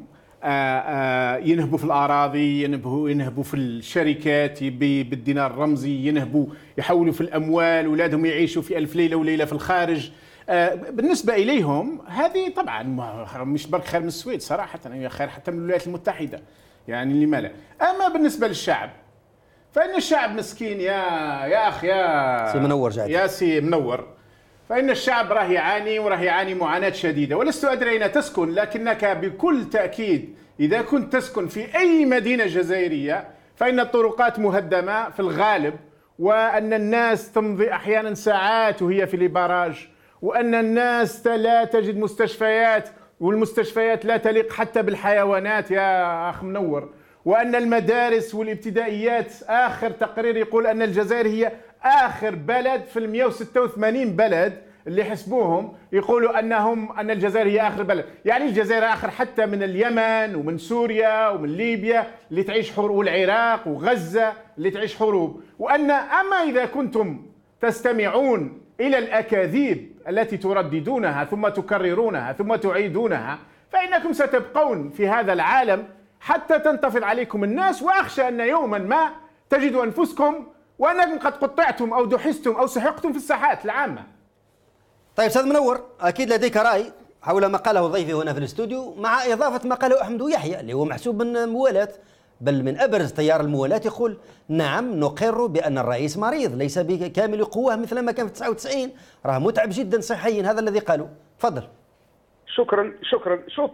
ينهبوا في الأراضي، ينهبوا في الشركات بالدينار الرمزي، ينهبوا يحولوا في الأموال، أولادهم يعيشوا في ألف ليلة وليلة في الخارج. بالنسبة إليهم هذه طبعا مش برك خير من السويد صراحة، هي خير حتى من الولايات المتحدة، يعني لما لا. أما بالنسبة للشعب فإن الشعب مسكين يا أخي يا سي منور جاد. يا سي منور، فإن الشعب راه يعاني وراه يعاني معاناة شديدة. ولست أدري أين تسكن، لكنك بكل تأكيد إذا كنت تسكن في أي مدينة جزائرية فإن الطرقات مهدمة في الغالب، وأن الناس تمضي أحيانا ساعات وهي في البراج، وأن الناس لا تجد مستشفيات، والمستشفيات لا تليق حتى بالحيوانات يا أخ منور، وأن المدارس والابتدائيات آخر تقرير يقول أن الجزائر هي آخر بلد في 186 بلد اللي حسبوهم يقولوا أن الجزائر هي آخر بلد. يعني الجزائر آخر حتى من اليمن ومن سوريا ومن ليبيا اللي تعيش حروب، والعراق وغزة اللي تعيش حروب. وأن أما إذا كنتم تستمعون إلى الأكاذيب التي ترددونها ثم تكررونها ثم تعيدونها، فإنكم ستبقون في هذا العالم حتى تنتفض عليكم الناس. وأخشى أن يوما ما تجدوا أنفسكم وأنكم قد قطعتم أو دحستم أو سحقتم في الساحات العامة. طيب أستاذ منور، أكيد لديك رأي حول ما قاله ضيفي هنا في الاستوديو، مع إضافة ما قاله أحمد يحيى اللي هو محسوب من موالاة، بل من أبرز تيار الموالاة، يقول نعم نقر بأن الرئيس مريض ليس بكامل قواه مثل ما كان في 99، راه متعب جدا صحيا، هذا الذي قالوا. تفضل. شكرا. شوف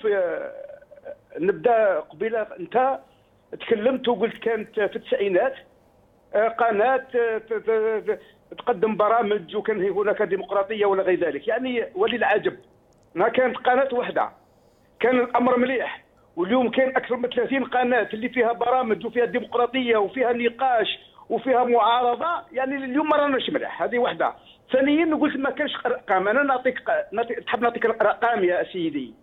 نبدا قبيله. انت تكلمت وقلت كانت في التسعينات قناه تقدم برامج وكان هناك ديمقراطيه ولا غير ذلك، يعني وللعجب ما كانت قناه واحده كان الامر مليح، واليوم كاين اكثر من 30 قناه اللي فيها برامج وفيها ديمقراطيه وفيها نقاش وفيها معارضه. يعني اليوم ما راناش مليح، هذه واحده. ثانيا قلت ما كانش ارقام. انا تحب نعطيك ارقام يا سيدي،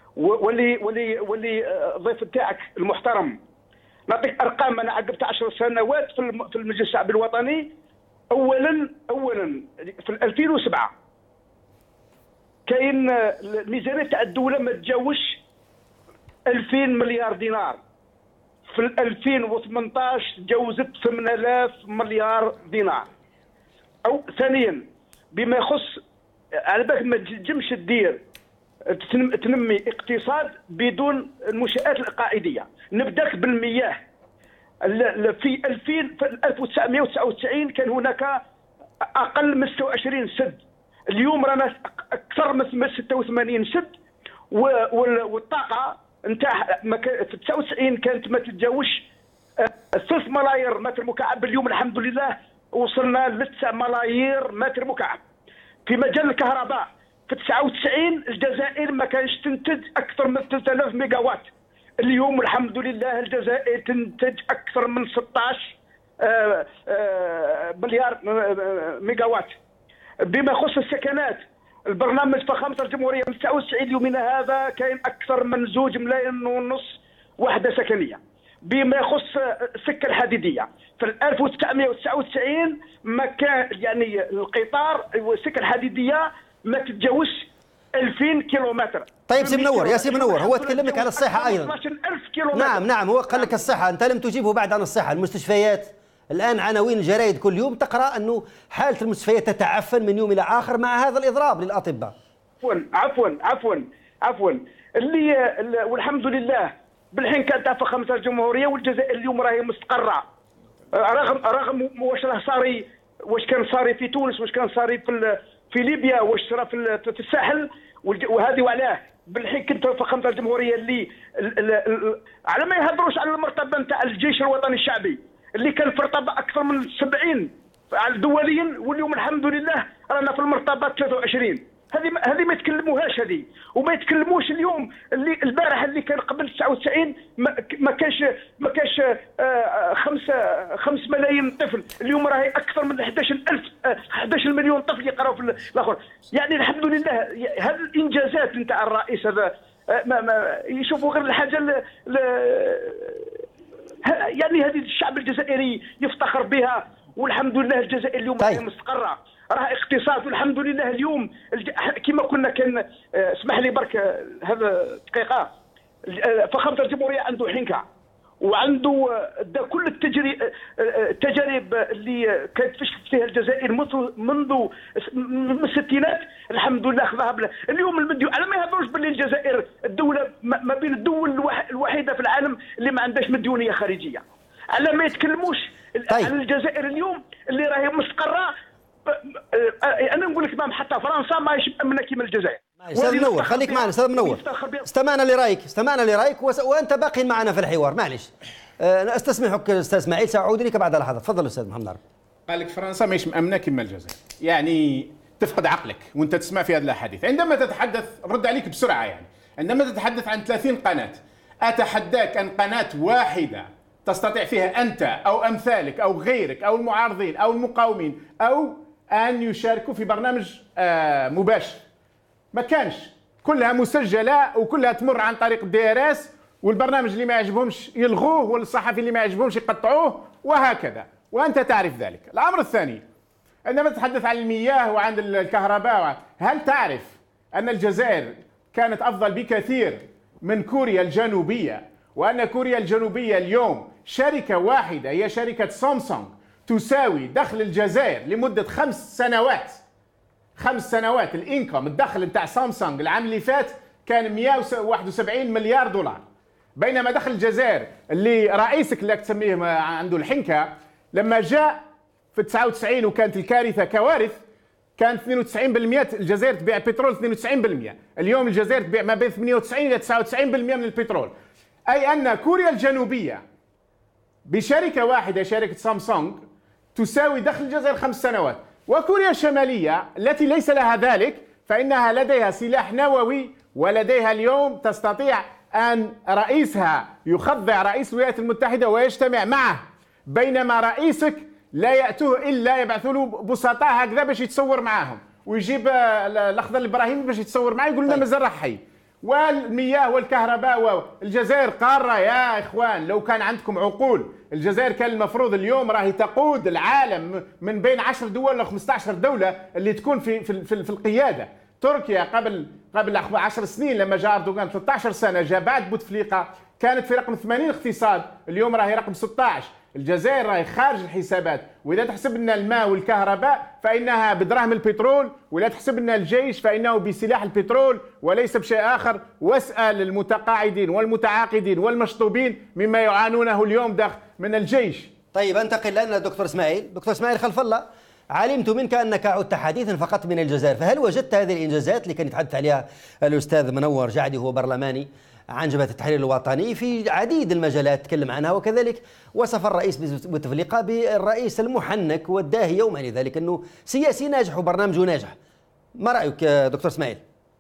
واللي الضيف تاعك المحترم نعطيك ارقام. انا عقبت 10 سنوات في المجلس الشعبي الوطني. اولا في 2007 كاين الميزانيه تاع الدوله ما تجاوزش 2000 مليار دينار. في 2018 تجاوزت 8000 مليار دينار. او ثانيا بما يخص على بالك ما تنجمش دير تنمي اقتصاد بدون المنشآت العقائديه. نبداك بالمياه. في 1999 كان هناك اقل من 26 سد، اليوم رانا اكثر من 86 سد. والطاقه نتاع في 99 كانت ما تتجاوزش 3 ملايير متر مكعب، اليوم الحمد لله وصلنا ل 9 ملايير متر مكعب. في مجال الكهرباء في 99 الجزائر ما كانش تنتج اكثر من 3000 ميجا وات، اليوم الحمد لله الجزائر تنتج اكثر من 16 مليار ميجا وات. بما يخص السكنات، البرنامج فخامه الجمهوريه من 99 يومنا هذا كاين اكثر من 2.5 ملايين وحده سكنيه. بما يخص السكه الحديديه في 1999 ما كان، يعني القطار والسكه الحديديه ما تتجاوزش 2000 كيلومتر. طيب سي منور، يا سي منور، هو تكلم لك على الصحه ايضا. 12000 كيلومتر. نعم هو قال لك الصحه، انت لم تجيبه بعد عن الصحه. المستشفيات الان عناوين الجرائد كل يوم تقرا انه حاله المستشفيات تتعفن من يوم الى اخر مع هذا الاضراب للاطباء. عفوا اللي والحمد لله بالحين كانت فخامه الجمهوريه والجزائر اليوم راهي مستقره، رغم واش راه صاري، واش كان صاري في تونس، واش كان صاري في ليبيا، واش صار في الساحل، وهذه وعلاه. بالحين كنت فخامه الجمهوريه اللي على ما يهضروش على المرتبه نتاع الجيش الوطني الشعبي اللي كان في مرتبه اكثر من 70 دوليا، واليوم الحمد لله رانا في المرتبه 23. هذه ما يتكلموهاش هذه، وما يتكلموش اليوم اللي البارح اللي كان قبل 99 ما كانش 5 ملايين طفل، اليوم راهي اكثر من 11 مليون طفل يقراوا في الاخر. يعني الحمد لله هذه الانجازات نتاع الرئيس هذا ما يشوفوا غير الحاجه يعني هذه الشعب الجزائري يفتخر بها، والحمد لله الجزائر اليوم راهي مستقره، راه اقتصاد والحمد لله. اليوم كما كنا كان اسمح لي برك هذا دقيقه، فخامه الجمهوريه عنده حنكه وعنده كل التجارب اللي كانت فشلت فيها الجزائر منذ الستينات. الحمد لله خذها اليوم المديون. على ما يهضروش باللي الجزائر الدوله ما بين الدول الوحيده في العالم اللي ما عندهاش مديونيه خارجيه. على ما يتكلموش طيب. على الجزائر اليوم اللي راهي مستقره. انا نقول لك ما حتى فرنسا ما مأمنه كيما الجزائر. استاذ منور خليك معنا استاذ منور، استمعنا لرايك وانت باقي معنا في الحوار. معلش استسمحك استاذ اسماعيل، ساعود لك بعد لحظه. تفضل استاذ محمد نار. قال لك فرنسا ماهيش مأمنه كما الجزائر، يعني تفقد عقلك وانت تسمع في هذه الاحاديث. عندما تتحدث رد عليك بسرعه، يعني عندما تتحدث عن 30 قناه، اتحداك ان قناه واحده تستطيع فيها انت او امثالك او غيرك او المعارضين او المقاومين او ان يشاركوا في برنامج مباشر. ما كانش، كلها مسجله وكلها تمر عن طريق DRS، والبرنامج اللي ما يعجبهمش يلغوه والصحفي اللي ما يعجبهمش يقطعوه وهكذا، وانت تعرف ذلك. الامر الثاني، عندما تتحدث عن المياه وعن الكهرباء، هل تعرف ان الجزائر كانت افضل بكثير من كوريا الجنوبيه، وان كوريا الجنوبيه اليوم شركه واحده هي شركه سامسونج تساوي دخل الجزائر لمده 5 سنوات الانكم الدخل نتاع سامسونج العام اللي فات كان 171 مليار دولار، بينما دخل الجزائر اللي رئيسك اللي تسميه عنده الحنكه لما جاء في 99 وكانت الكارثه كوارث كان 92% الجزائر تبيع بترول 92%، اليوم الجزائر تبيع ما بين 98 الى 99% من البترول. اي ان كوريا الجنوبيه بشركه واحده شركه سامسونج تساوي دخل الجزائر 5 سنوات، وكوريا الشماليه التي ليس لها ذلك فانها لديها سلاح نووي ولديها اليوم تستطيع ان رئيسها يخضع رئيس الولايات المتحده ويجتمع معه، بينما رئيسك لا يأتوه إلا يبعثوا له بسطاء هكذا باش يتصور معاهم، ويجيب الأخضر الإبراهيمي باش يتصور معاه يقول لنا مازال راح حي. والمياه والكهرباء والجزائر قارة يا إخوان، لو كان عندكم عقول الجزائر كان المفروض اليوم راهي تقود العالم من بين 10 دول ولا 15 دولة اللي تكون في القيادة. تركيا قبل 10 سنين لما جاء أردوغان 13 سنة جاء بعد بوتفليقة كانت في رقم 80 اقتصاد، اليوم راهي رقم 16. الجزائر راهي خارج الحسابات، واذا تحسب لنا الماء والكهرباء فانها بدراهم البترول، ولا تحسب لنا الجيش فانه بسلاح البترول وليس بشيء اخر. واسال المتقاعدين والمتعاقدين والمشطوبين مما يعانونه اليوم من الجيش. طيب انتقل لنا دكتور اسماعيل. دكتور اسماعيل خلف الله، علمت منك انك عدت حديثا فقط من الجزائر، فهل وجدت هذه الانجازات اللي كان يتحدث عليها الاستاذ منور جعدي هو برلماني عن جبهة التحرير الوطني في عديد المجالات تكلم عنها، وكذلك وصف الرئيس بوتفليقة بالرئيس المحنك والداهية يوما لذلك أنه سياسي ناجح وبرنامجه ناجح. ما رأيك دكتور اسماعيل؟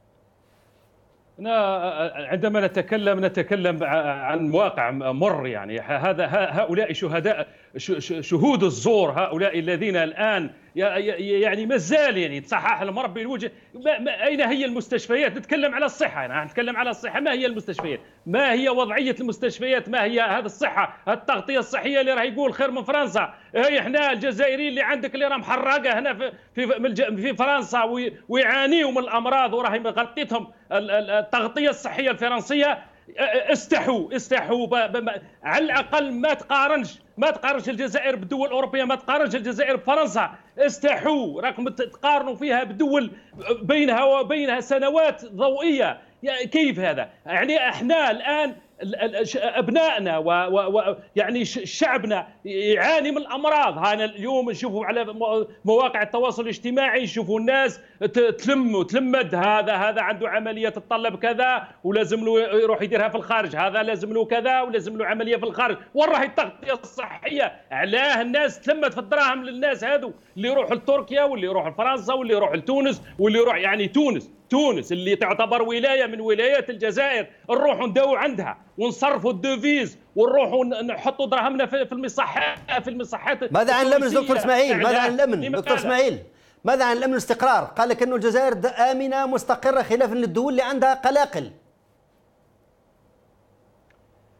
عندما نتكلم عن واقع مر، يعني هؤلاء شهود الزور، هؤلاء الذين الآن يعني مازال يعني تصحح المربي الوجه. أين هي المستشفيات؟ نتكلم على الصحة، يعني نتكلم على الصحة. ما هي المستشفيات؟ ما هي وضعية المستشفيات؟ ما هي هذه الصحة، التغطية الصحية اللي راح يقول خير من فرنسا؟ هي احنا الجزائريين اللي عندك اللي راه محرقة هنا في فرنسا ويعانيوا من الأمراض وراهي غطيتهم التغطية الصحية الفرنسية. استحوا على الأقل ما تقارنش الجزائر بالدول الأوروبية، ما تقارنش الجزائر بفرنسا. استحوا، راكم تقارنوا فيها بدول بينها وبينها سنوات ضوئية. كيف هذا؟ يعني احنا الآن أبنائنا ويعني شعبنا يعاني من الأمراض. هانا اليوم نشوفوا على مواقع التواصل الاجتماعي، نشوفوا الناس تلمد، هذا عنده عملية تتطلب كذا ولازم له يروح يديرها في الخارج، هذا لازم له كذا ولازم له عملية في الخارج. وين راهي التغطية الصحية؟ علاه الناس تلمت في الدراهم للناس هذو اللي يروحوا لتركيا واللي يروحوا لفرنسا واللي يروحوا لتونس واللي يروح يعني تونس اللي تعتبر ولاية من ولايات الجزائر، نروحوا نداووا عندها ونصرفوا الدوفيز ونروحوا نحطوا دراهمنا في المصحات. ماذا عن الأمن دكتور اسماعيل؟ ماذا عن الأمن دكتور اسماعيل؟ ماذا عن الأمن والاستقرار؟ قال لك أنه الجزائر آمنة مستقرة خلافا للدول اللي عندها قلاقل.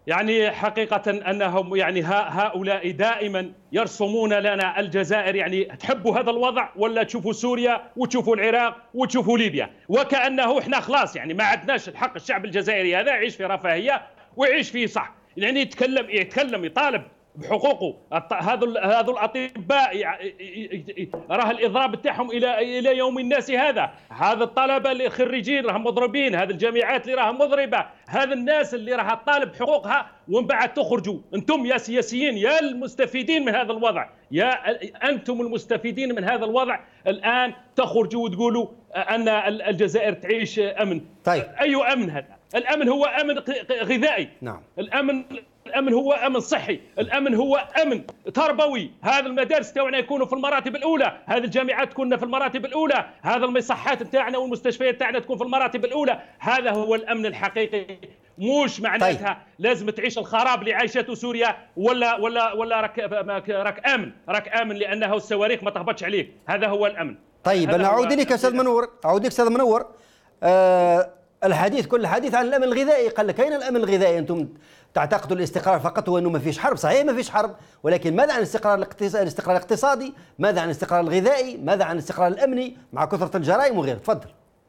يعني حقيقة أنهم يعني هؤلاء دائما يرسمون لنا الجزائر، يعني تحبوا هذا الوضع ولا تشوفوا سوريا وتشوفوا العراق وتشوفوا ليبيا، وكأنه احنا خلاص يعني ما عندناش الحق. الشعب الجزائري هذا يعيش في رفاهية ويعيش فيه صح، يعني يتكلم يطالب بحقوقه. هذا الاطباء راه الاضراب بتاعهم الى يوم الناس هذا الطلبه اللي خريجين راهم مضربين، هذه الجامعات اللي راها مضربه، هذا الناس اللي راها تطالب حقوقها، ومن بعد تخرجوا انتم يا سياسيين يا المستفيدين من هذا الوضع، يا انتم المستفيدين من هذا الوضع الان تخرجوا وتقولوا ان الجزائر تعيش امن. طيب اي امن هذا؟ الامن هو امن غذائي. نعم. الامن هو امن صحي، الامن هو امن تربوي. هذا المدارس تاعنا يكونوا في المراتب الاولى، هذه الجامعات تكون في المراتب الاولى، هذا المصحات تاعنا والمستشفيات تاعنا تكون في المراتب الاولى. هذا هو الامن الحقيقي، مش معناتها لازم تعيش الخراب اللي عايشته سوريا ولا راك امن لانه الصواريخ ما تهبطش عليك. هذا هو الامن. طيب انا اعود لك استاذ منور، استاذ منور. الحديث كل الحديث عن الامن الغذائي، قال لك اين الامن الغذائي؟ انتم تعتقدوا الاستقرار فقط هو انه ما فيش حرب، صحيح ما فيش حرب، ولكن ماذا عن الاستقرار الاقتصادي؟ ماذا عن الاستقرار الغذائي؟ ماذا عن الاستقرار الامني مع كثرة الجرائم وغيره؟ تفضل.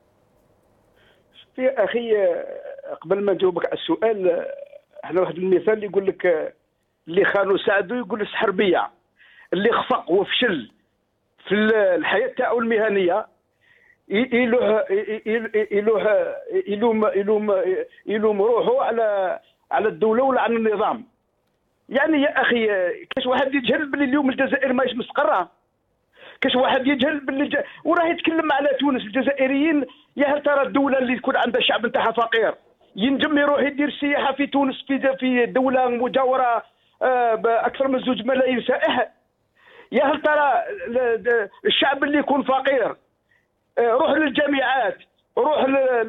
يا اخي قبل ما نجاوبك على السؤال، احنا واحد المثال اللي يقول لك اللي خانوا ساعدوا يقول السحر بيا، اللي خفق وفشل في الحياه تاعو المهنيه يلوم روحه على الدوله ولا على النظام. يعني يا اخي كاش واحد يجهل باللي اليوم الجزائر ماهيش مستقره، كاش واحد يجهل باللي وراه يتكلم على تونس. الجزائريين يا هل ترى الدوله اللي تكون عندها شعب نتاعها فقير ينجم يروح يدير السياحه في تونس في دوله مجاوره باكثر من 2 ملايين سائح؟ يا هل ترى الشعب اللي يكون فقير روح للجامعات، روح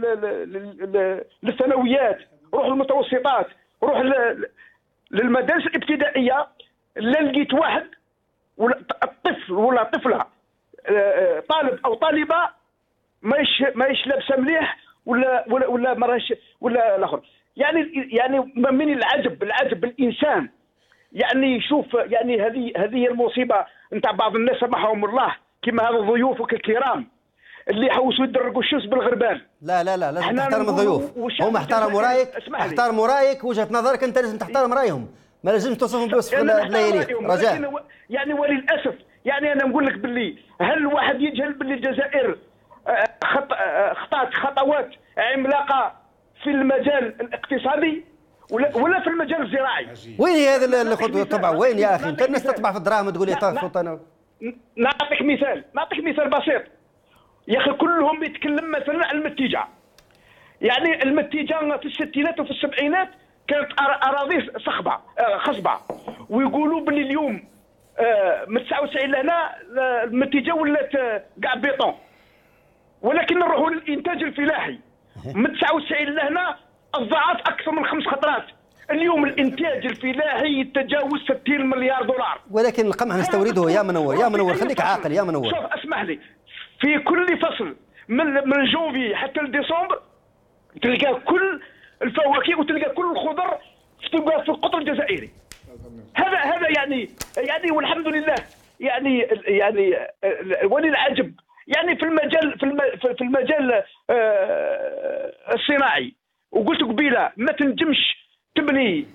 للثانويات، روح للمتوسطات، روح للمدارس الابتدائيه، لا لقيت واحد ولا الطفل ولا طفله طالب او طالبه ماهيش لابسه مليح ولا مراش ولا الاخر. يعني من العجب الانسان يعني يشوف يعني هذه المصيبه نتاع بعض الناس سمحهم الله كما هذا ضيوفك الكرام اللي يحوسوا يدرقوا الشمس بالغربال. لا لازم تحترم الضيوف، هم احترموا رايك، احترموا رايك وجهه نظرك، انت لازم تحترم رايهم، ما لازمش توصفهم بوصف لا يليق. رجاء يعني وللاسف يعني انا نقول لك باللي هل واحد يجهل باللي الجزائر خطات خطوات عملاقه في المجال الاقتصادي ولا في المجال الزراعي؟ وين هي هذه الخطوه طبعا؟ وين يا اخي؟ انت الناس تطبع في الدراهم تقول لي انا نعطيك مثال بسيط يا اخي. كلهم يتكلم مثلا عن المتيجه. يعني المتيجه في الستينات وفي السبعينات كانت اراضي خصبه ويقولوا باللي اليوم من 99 لهنا المتيجه ولات كاع بيطون، ولكن نروحوا للانتاج الفلاحي من 99 لهنا الضعف اكثر من 5 خطرات. اليوم الانتاج الفلاحي يتجاوز 60 مليار دولار، ولكن القمح نستورده. يا منور خليك عاقل يا منور. شوف اسمح لي، في كل فصل من جونفي حتى لديسمبر تلقى كل الفواكه وتلقى كل الخضر تلقى في القطر الجزائري. هذا يعني والحمد لله يعني وللعجب يعني في المجال الصناعي. وقلت قبيله ما تنجمش تبني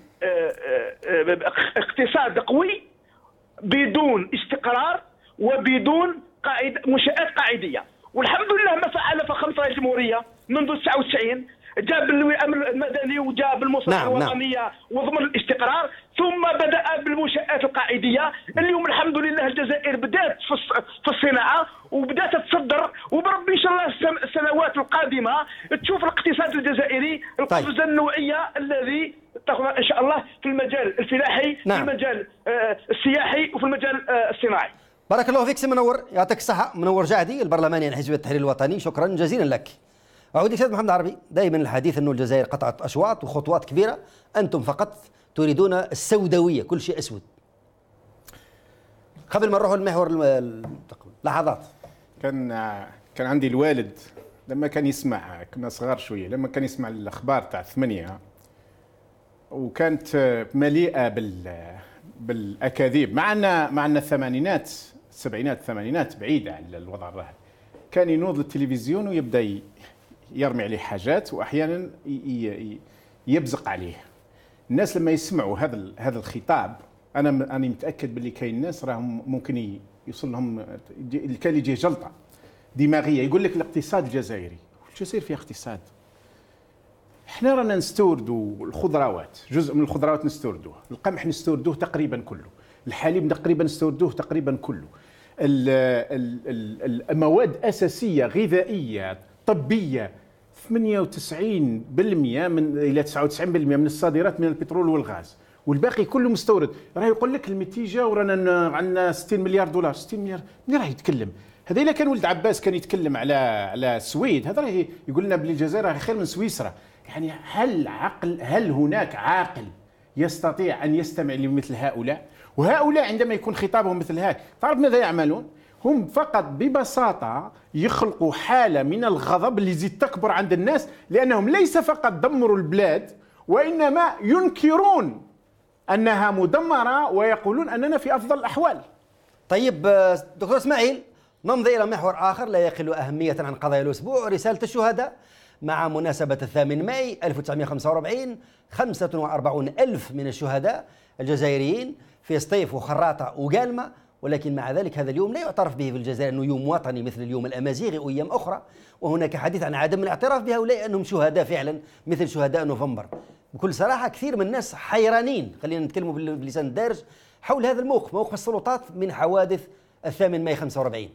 اقتصاد قوي بدون استقرار وبدون منشآت قاعديه. والحمد لله ما فعل فخامة رئيس الجمهوريه منذ 99 جاب الوئام المدني وجاب المصالحه الوطنيه وضمن الاستقرار، ثم بدأ بالمنشآت القاعديه. اليوم الحمد لله الجزائر بدأت في الصناعه وبدأت تصدر، وبربي ان شاء الله السنوات القادمه تشوف الاقتصاد الجزائري القفزه النوعيه الذي تاخذ ان شاء الله في المجال الفلاحي، في المجال السياحي وفي المجال الصناعي. بارك الله فيك سي منور، يعطيك الصحة. منور جعدي البرلماني عن حزب التحرير الوطني، شكرا جزيلا لك. أعود أستاذ محمد عربي، دائما الحديث أنه الجزائر قطعت أشواط وخطوات كبيرة، أنتم فقط تريدون السوداوية، كل شيء أسود. قبل ما نروح المحور لحظات، كان عندي الوالد لما كان يسمع، كنا صغار شوية، لما كان يسمع الأخبار تاع 8 وكانت مليئة بالأكاذيب، مع أن الثمانينات السبعينات الثمانينات بعيدة عن الوضع الراهن. كان ينوض التلفزيون ويبدأ يرمي عليه حاجات، وأحيانا يبزق عليه. الناس لما يسمعوا هذا الخطاب، أنا متأكد باللي كاين ناس راهم ممكن يوصل لهم كان يجيه جلطة دماغية. يقول لك الاقتصاد الجزائري، الجزائر فيها اقتصاد. احنا رانا نستوردوا الخضروات، جزء من الخضروات نستوردوه، القمح نستوردوه تقريبا كله، الحليب تقريبا نستوردوه تقريبا كله، المواد أساسية غذائية طبية 98% من إلى 99% من الصادرات من البترول والغاز، والباقي كله مستورد. راه يقول لك النتيجة ورانا عندنا 60 مليار دولار. 60 مليار منين راه يتكلم؟ هذا إلا كان ولد عباس كان يتكلم على السويد، هذا راه يقول لنا بلي الجزائر راه خير من سويسرا. يعني هل هناك عاقل يستطيع أن يستمع لمثل هؤلاء؟ وهؤلاء عندما يكون خطابهم مثل هذا، تعرف ماذا يعملون؟ هم فقط ببساطة يخلقوا حالة من الغضب اللي يزيد تكبر عند الناس، لأنهم ليس فقط دمروا البلاد، وإنما ينكرون أنها مدمرة ويقولون أننا في أفضل الأحوال. طيب دكتور إسماعيل، نمضي إلى محور آخر لا يقل أهمية عن قضايا الأسبوع، رسالة الشهداء. مع مناسبة 8 ماي 1945 45 ألف من الشهداء الجزائريين في سطيف وخراطة وقالمة، ولكن مع ذلك هذا اليوم لا يعترف به في الجزائر أنه يوم وطني مثل اليوم الأمازيغي وأيام أخرى، وهناك حديث عن عدم الاعتراف بهؤلاء أنهم شهداء فعلا مثل شهداء نوفمبر. بكل صراحة كثير من الناس حيرانين، خلينا نتكلموا بلسان الدارج، حول هذا موقف السلطات من حوادث 8 ماي 45.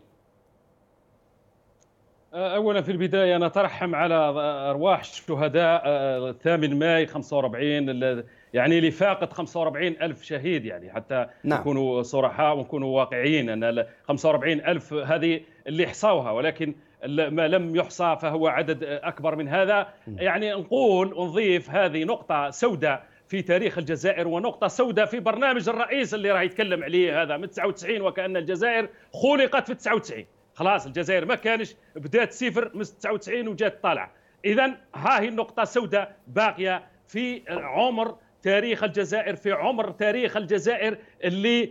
أولا في البداية نترحم على أرواح الشهداء 8 ماي 45، يعني لفاقة 45 ألف شهيد، يعني حتى نكونوا صرحاء ونكونوا واقعيين أن 45 ألف هذه اللي حصاوها، ولكن ما لم يحصى فهو عدد أكبر من هذا. يعني نقول ونضيف هذه نقطة سوداء في تاريخ الجزائر، ونقطة سوداء في برنامج الرئيس اللي راح يتكلم عليه هذا من 99، وكأن الجزائر خلقت في 99. خلاص الجزائر ما كانش بدات صفر من 99 وجات طالعه. اذا ها هي النقطه السوداء باقيه في عمر تاريخ الجزائر، في عمر تاريخ الجزائر اللي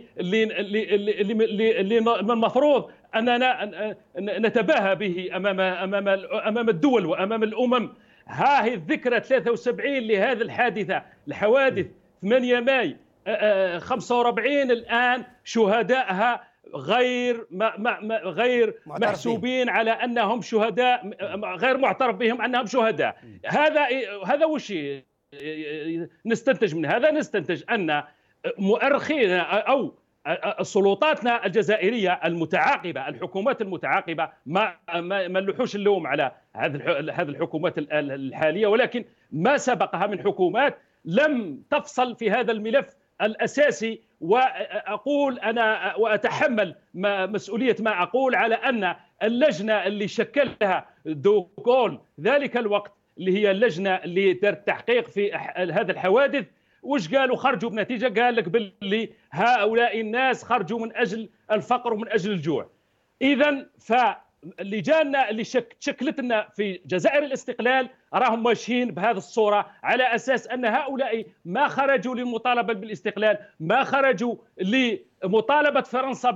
المفروض اننا نتباهى به امام الدول وامام الامم. ها هي الذكرى 73 لهذه الحادثه، الحوادث 8 ماي 45 الان شهدائها غير محسوبين على انهم شهداء، غير معترف بهم انهم شهداء. هذا وش نستنتج من هذا؟ نستنتج ان مؤرخينا او سلطاتنا الجزائريه المتعاقبه، الحكومات المتعاقبه، ما نلوحوش اللوم على هذه الحكومات الحاليه، ولكن ما سبقها من حكومات لم تفصل في هذا الملف الأساسي. وأقول أنا وأتحمل مسؤولية ما أقول على أن اللجنة اللي شكلها دوغول ذلك الوقت، اللي هي اللجنة اللي دارت تحقيق في هذا الحوادث، وش قالوا؟ خرجوا بنتيجة، قال لك باللي هؤلاء الناس خرجوا من أجل الفقر ومن أجل الجوع. إذن فاللجان اللي شكلت لنا في جزائر الاستقلال راهم ماشيين بهذه الصورة، على أساس أن هؤلاء ما خرجوا للمطالبة بالاستقلال، ما خرجوا لمطالبة فرنسا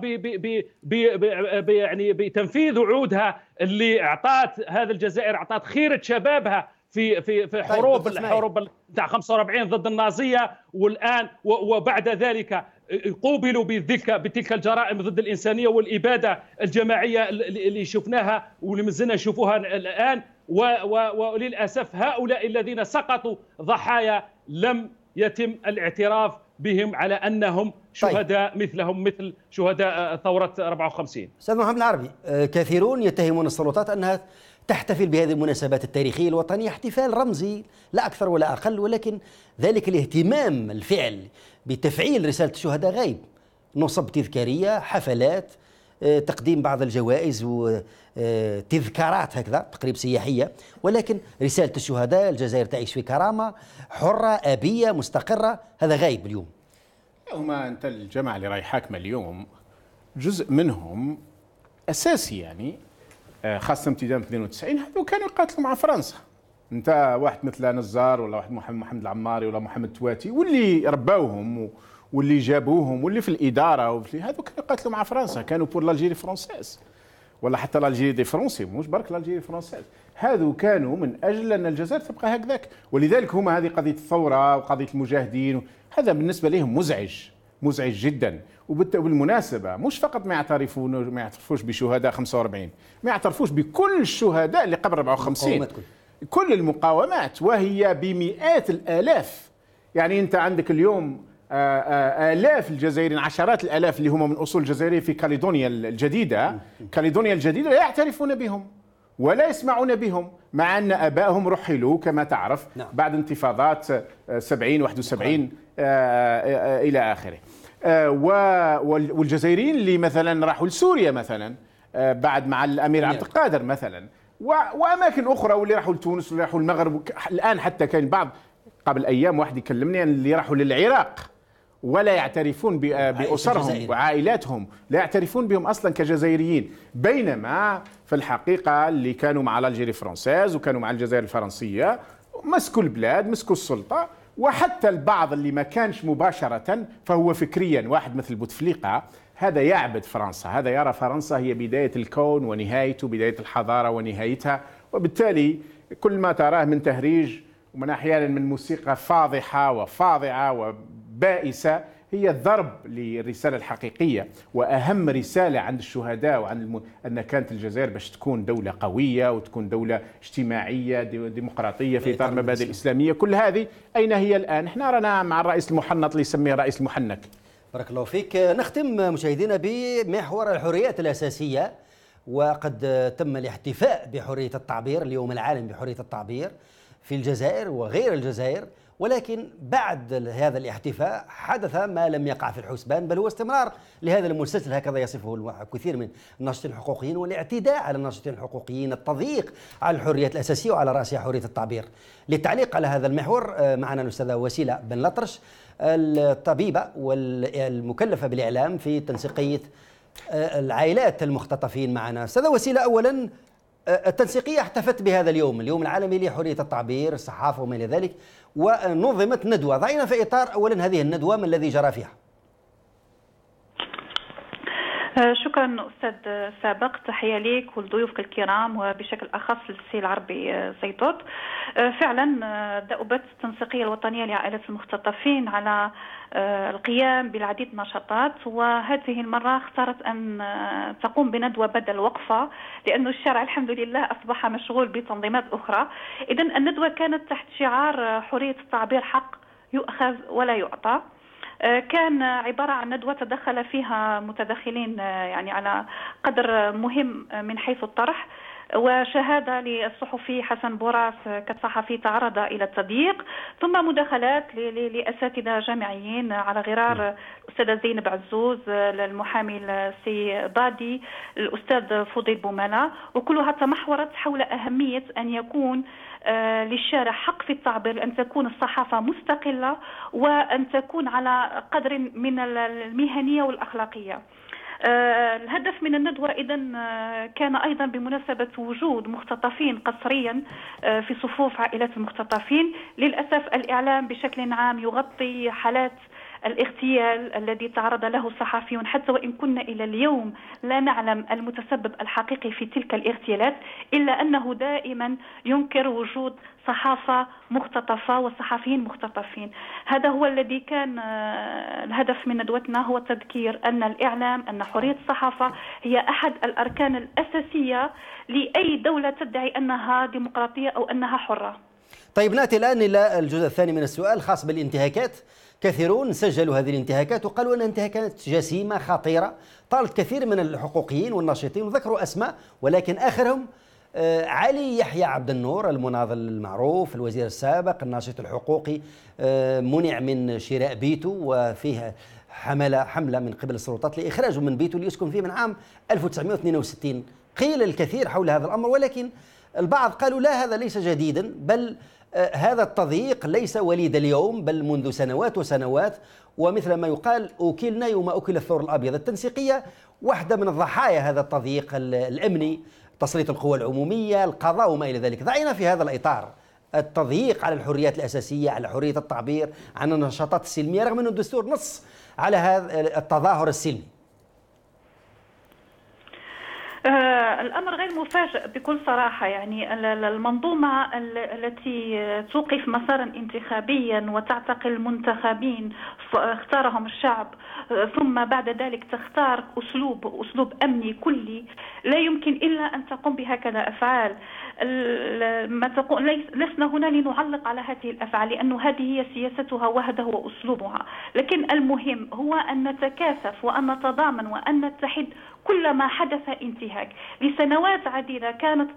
يعني بتنفيذ وعودها اللي أعطت هذا الجزائر، أعطت خيرة شبابها في حروب تاع 45 ضد النازية، والآن وبعد ذلك قوبلوا بتلك الجرائم ضد الإنسانية والإبادة الجماعية اللي شفناها واللي مازلنا نشوفوها الآن. وللأسف هؤلاء الذين سقطوا ضحايا لم يتم الاعتراف بهم على أنهم شهداء مثلهم مثل شهداء ثورة 54. أستاذ محمد العربي، كثيرون يتهمون السلطات أنها تحتفل بهذه المناسبات التاريخية الوطنية احتفال رمزي لا أكثر ولا أقل، ولكن ذلك الاهتمام الفعل بتفعيل رسالة الشهداء غايب. نصب تذكارية، حفلات، تقديم بعض الجوائز وتذكارات هكذا تقريب سياحية، ولكن رسالة الشهداء الجزائر تعيش في كرامة حرة أبية مستقرة، هذا غايب اليوم. هما أنت الجماعة اللي راهي حاكمة اليوم جزء منهم أساسي، يعني خاصة ابتداء من 92 هذو كانوا يقاتلوا مع فرنسا، انت واحد مثل نزار ولا واحد محمد العماري ولا محمد تواتي واللي رباوهم واللي جابوهم واللي في الاداره هذو كانوا يقاتلوا مع فرنسا، كانوا بور لالجيري فرونسيز ولا حتى لالجيري دي فرونسي، مش برك لالجيري فرونسيز، هذو كانوا من اجل ان الجزائر تبقى هكذاك. ولذلك هما هذه قضيه الثوره وقضيه المجاهدين هذا بالنسبه لهم مزعج جدا. وبالمناسبه مش فقط ما يعترفوش بشهداء 45، ما يعترفوش بكل الشهداء اللي قبل 54، كل المقاومات وهي بمئات الالاف. يعني انت عندك اليوم آلاف الجزائريين، عشرات الآلاف اللي هم من أصول جزائرية في كاليدونيا الجديدة. كاليدونيا الجديدة لا يعترفون بهم ولا يسمعون بهم، مع أن آبائهم رحلوا كما تعرف بعد انتفاضات 70 71 إلى آخره. والجزائريين اللي مثلا راحوا لسوريا مثلا بعد مع الأمير عبد القادر مثلا، وأماكن أخرى، واللي راحوا لتونس واللي راحوا المغرب. الآن حتى كان بعض قبل أيام واحد يكلمني اللي راحوا للعراق ولا يعترفون بأسرهم وعائلاتهم، لا يعترفون بهم أصلا كجزائريين، بينما في الحقيقة اللي كانوا مع الجيري فرانسيز وكانوا مع الجزائر الفرنسية مسكوا البلاد، مسكوا السلطة. وحتى البعض اللي ما كانش مباشرة فهو فكريا، واحد مثل بوتفليقة هذا يعبد فرنسا، هذا يرى فرنسا هي بداية الكون ونهايته، بداية الحضارة ونهايتها. وبالتالي كل ما تراه من تهريج ومن أحيانا من موسيقى فاضحة وفاضعة وبائسة هي الضرب للرسالة الحقيقية. وأهم رسالة عند الشهداء وعند أن كانت الجزائر باش تكون دولة قوية وتكون دولة اجتماعية ديمقراطية في إطار المبادئ الإسلامية، كل هذه أين هي الآن؟ احنا رانا مع الرئيس المحنط اللي يسميه الرئيس المحنك. بارك الله فيك. نختم مشاهدينا بمحور الحريات الأساسية، وقد تم الاحتفاء بحرية التعبير، اليوم العالمي بحرية التعبير في الجزائر وغير الجزائر. ولكن بعد هذا الاحتفاء حدث ما لم يقع في الحسبان، بل هو استمرار لهذا المسلسل، هكذا يصفه كثير من الناشطين الحقوقيين، والاعتداء على الناشطين الحقوقيين، التضييق على الحريات الأساسية وعلى رأسها حرية التعبير. للتعليق على هذا المحور معنا الأستاذة وسيلة بن لطرش، الطبيبة والمكلفة بالإعلام في تنسيقية العائلات المختطفين معنا. أستاذة وسيلة، أولا التنسيقية احتفت بهذا اليوم العالمي لحرية التعبير، الصحافة وما إلى ذلك، ونظمت ندوة. ضعينا في إطار أولا هذه الندوة ما الذي جرى فيها؟ شكرا أستاذ سابق، تحية لك ولضيوفك الكرام وبشكل أخص للسي العربي زيتوت. فعلا دأبت التنسيقية الوطنية لعائلات المختطفين على القيام بالعديد من النشاطات، وهذه المرة اختارت أن تقوم بندوة بدل وقفة، لأن الشارع الحمد لله أصبح مشغول بتنظيمات أخرى. إذن الندوة كانت تحت شعار حرية التعبير حق يؤخذ ولا يعطى. كان عبارة عن ندوة تدخل فيها متدخلين يعني على قدر مهم من حيث الطرح، وشهادة للصحفي حسن بوراس كصحفي تعرض إلى التضييق، ثم مداخلات لأساتذة جامعيين على غرار الأستاذة زينب عزوز، المحامي السي ضادي، الأستاذ فضيل بومالا، وكلها تمحورت حول أهمية أن يكون للشارع حق في التعبير، أن تكون الصحافة مستقلة وأن تكون على قدر من المهنية والأخلاقية. الهدف من الندوة إذن كان أيضا بمناسبة وجود مختطفين قسريا في صفوف عائلات المختطفين. للأسف الإعلام بشكل عام يغطي حالات الاغتيال الذي تعرض له الصحفيون، حتى وإن كنا إلى اليوم لا نعلم المتسبب الحقيقي في تلك الاغتيالات، إلا أنه دائما ينكر وجود صحافة مختطفة وصحفيين مختطفين. هذا هو الذي كان الهدف من ندوتنا، هو تذكير أن الإعلام، أن حرية الصحافة هي أحد الأركان الأساسية لأي دولة تدعي أنها ديمقراطية أو أنها حرة. طيب، نأتي الآن إلى الجزء الثاني من السؤال خاص بالانتهاكات. كثيرون سجلوا هذه الانتهاكات وقالوا أنها انتهاكات جسيمة خطيرة، طالت كثير من الحقوقيين والناشطين وذكروا أسماء، ولكن آخرهم علي يحيى عبد النور، المناضل المعروف، الوزير السابق، الناشط الحقوقي، منع من شراء بيته، وفيه حملة من قبل السلطات لإخراجه من بيته اللي يسكن فيه من عام 1962. قيل الكثير حول هذا الأمر، ولكن البعض قالوا لا، هذا ليس جديدا، بل هذا التضييق ليس وليد اليوم، بل منذ سنوات وسنوات. ومثل ما يقال أكلنا يوم أكل الثور الأبيض. التنسيقية واحدة من الضحايا هذا التضييق الأمني، تسليط القوى العمومية، القضاء وما إلى ذلك. ضعينا في هذا الإطار التضييق على الحريات الأساسية، على حرية التعبير، عن النشاطات السلمية، رغم أن الدستور نص على هذا التظاهر السلمي؟ الأمر غير مفاجئ بكل صراحة. يعني المنظومة التي توقف مسارا انتخابيا وتعتقل المنتخبين اختارهم الشعب، ثم بعد ذلك تختار أسلوب أمني كلي، لا يمكن إلا أن تقوم بهكذا أفعال. لسنا هنا لنعلق على هذه الأفعال، لأن هذه هي سياستها وهذا هو أسلوبها، لكن المهم هو أن نتكاثف وأن نتضامن وأن نتحد كلما حدث انتهاك. لسنوات عديدة كانت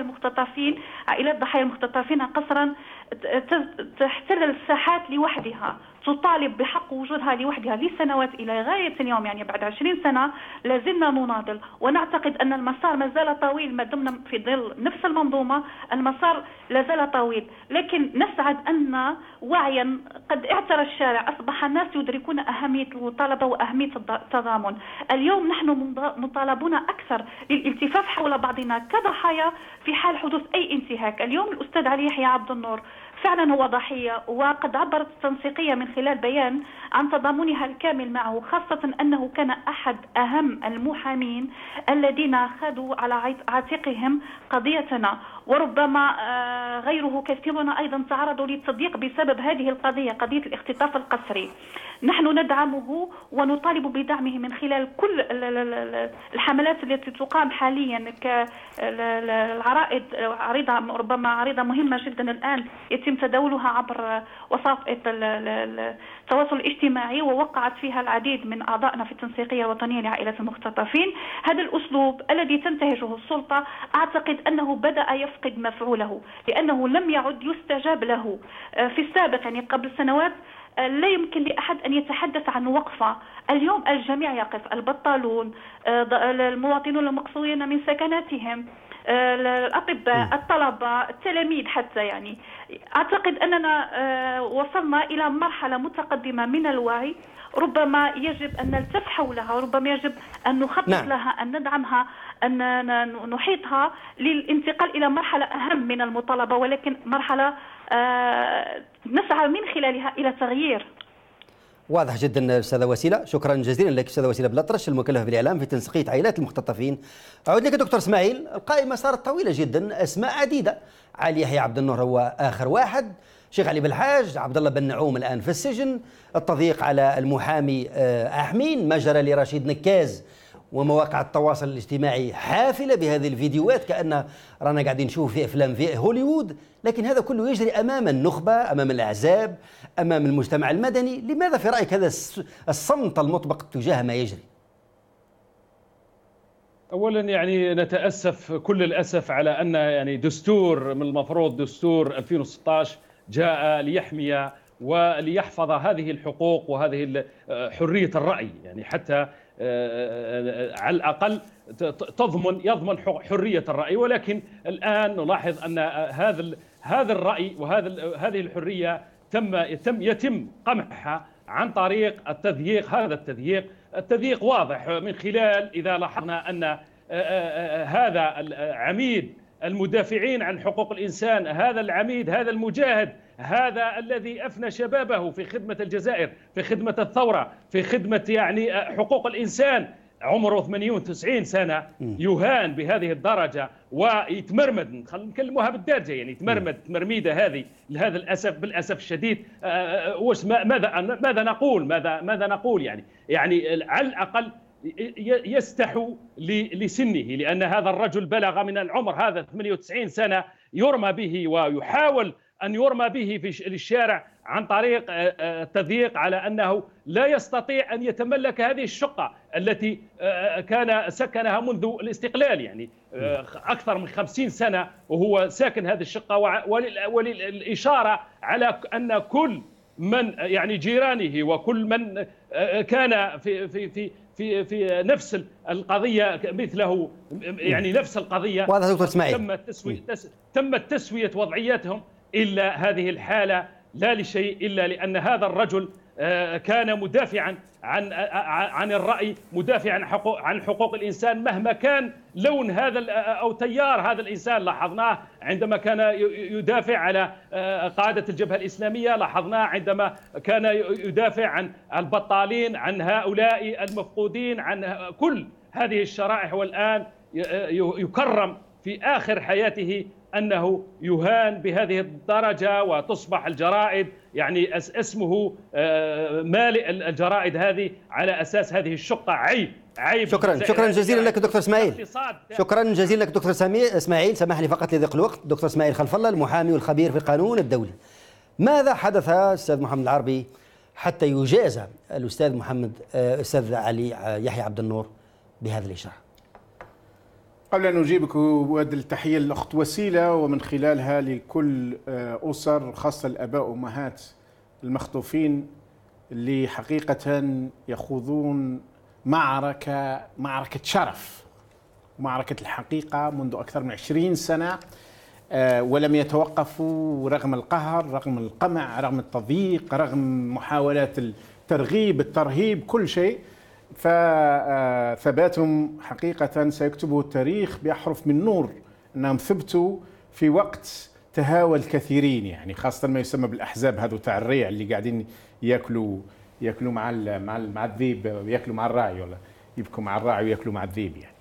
عائلات ضحايا المختطفين قسرا تحتل الساحات لوحدها، تطالب بحق وجودها لوحدها لسنوات إلى غاية اليوم. يعني بعد 20 سنة لازلنا نناضل، ونعتقد أن المسار ما زال طويل ما دمنا في ظل نفس المنظومة. المسار لا زال طويل، لكن نسعد أن وعيا قد اعترى الشارع، أصبح الناس يدركون أهمية المطالبة وأهمية التضامن. اليوم نحن مطالبون أكثر للالتفاف حول بعضنا كضحايا في حال حدوث أي انتهاك. اليوم الأستاذ علي يحيى عبد النور فعلا هو ضحية، وقد عبرت التنسيقية من خلال بيان عن تضامنها الكامل معه، خاصة أنه كان أحد أهم المحامين الذين خذوا على عاتقهم قضيتنا، وربما غيره كثيرون أيضا تعرضوا للتضييق بسبب هذه القضية، قضية الاختطاف القسري. نحن ندعمه ونطالب بدعمه من خلال كل الحملات التي تقام حاليا كالعرائض، ربما عريضة مهمة جدا الآن يتم تداولها عبر وسائط التواصل الاجتماعي، ووقعت فيها العديد من أعضائنا في التنسيقية الوطنية لعائلات المختطفين. هذا الأسلوب الذي تنتهجه السلطة أعتقد أنه بدأ يفقد مفعوله، لأنه لم يعد يستجاب له. في السابق يعني قبل سنوات لا يمكن لأحد أن يتحدث عن وقفة. اليوم الجميع يقف، البطالون، المواطنون المقصورين من سكناتهم، الأطباء، الطلبة، التلاميذ حتى. يعني أعتقد أننا وصلنا إلى مرحلة متقدمة من الوعي، ربما يجب أن نلتف حولها، وربما يجب أن نخطط لها، أن ندعمها، أن نحيطها للانتقال إلى مرحلة أهم من المطالبة، ولكن مرحلة نسعى من خلالها إلى تغيير. واضح جدا أستاذة وسيلة، شكرا جزيلا لك أستاذة وسيلة بالأطرش المكلفة بالإعلام في تنسيقية عائلات المختطفين. أعود لك دكتور إسماعيل، القائمة صارت طويلة جدا، أسماء عديدة، علي يحيى عبد النور هو آخر واحد، شيخ علي بالحاج، عبد الله بن نعوم الآن في السجن، التضييق على المحامي أحمين، ما جرى لرشيد نكاز، ومواقع التواصل الاجتماعي حافلة بهذه الفيديوهات كأن رانا قاعدين نشوف في أفلام في هوليوود، لكن هذا كله يجري أمام النخبة، أمام الأحزاب، أمام المجتمع المدني. لماذا في رأيك هذا الصمت المطبق تجاه ما يجري؟ أولا يعني نتأسف كل الأسف على أن يعني دستور من المفروض دستور 2016 جاء ليحمي وليحفظ هذه الحقوق وهذه حرية الرأي، يعني حتى على الأقل يضمن حرية الرأي، ولكن الآن نلاحظ أن هذا الرأي هذه الحرية يتم قمعها عن طريق التضييق. هذا التضييق واضح من خلال إذا لاحظنا أن هذا العميد المدافعين عن حقوق الإنسان، هذا العميد، هذا المجاهد، هذا الذي أفنى شبابه في خدمة الجزائر، في خدمة الثورة، في خدمة يعني حقوق الإنسان، عمره 98 سنة، يهان بهذه الدرجة ويتمرمد، نكلموها بالدارجة، يعني يتمرمد تمرميدة هذه لهذا الأسف، بالأسف الشديد. ماذا نقول يعني على الأقل يستحوا لسنه، لأن هذا الرجل بلغ من العمر هذا 98 سنة، يرمى به ويحاول أن يرمى به في الشارع عن طريق التضييق على أنه لا يستطيع أن يتملك هذه الشقة التي كان سكنها منذ الاستقلال، يعني أكثر من 50 سنة وهو ساكن هذه الشقة. وللإشارة على أن كل من يعني جيرانه وكل من كان في نفس القضية مثله، يعني نفس القضية، واضح دكتور إسماعيل، تمت تسوية وضعياتهم، إلا هذه الحالة لا لشيء إلا لأن هذا الرجل كان مدافعا عن الرأي، مدافعا عن حقوق الإنسان مهما كان لون هذا أو تيار هذا الإنسان. لاحظناه عندما كان يدافع على قادة الجبهة الإسلامية، لاحظناه عندما كان يدافع عن البطالين، عن هؤلاء المفقودين، عن كل هذه الشرائح. والآن يكرم في آخر حياته أنه يهان بهذه الدرجة، وتصبح الجرائد يعني اسمه مالئ الجرائد هذه على أساس هذه الشقة. عيب. شكرا جزيلا لك دكتور اسماعيل. شكرا جزيلا لك دكتور اسماعيل. سمح لي فقط لضيق الوقت. دكتور اسماعيل خلف الله، المحامي والخبير في القانون الدولي. ماذا حدث أستاذ محمد العربي حتى يجازى الأستاذ علي يحيى عبد النور بهذا الإجراء؟ قبل أن أجيبك أود التحية للأخت وسيلة، ومن خلالها لكل أسر خاصة الآباء وأمهات المخطوفين اللي حقيقة يخوضون معركة شرف، معركة الحقيقة منذ أكثر من 20 سنة، ولم يتوقفوا رغم القهر، رغم القمع، رغم التضييق، رغم محاولات الترغيب، الترهيب، كل شيء. فثباتهم حقيقة سيكتبه التاريخ بأحرف من نور، أنهم ثبتوا في وقت تهاوى الكثيرين، يعني خاصة ما يسمى بالأحزاب هذو تاع الريع اللي قاعدين ياكلوا مع الذيب، ياكلوا مع الراعي، ولا يبكوا مع الراعي وياكلوا مع الذيب. يعني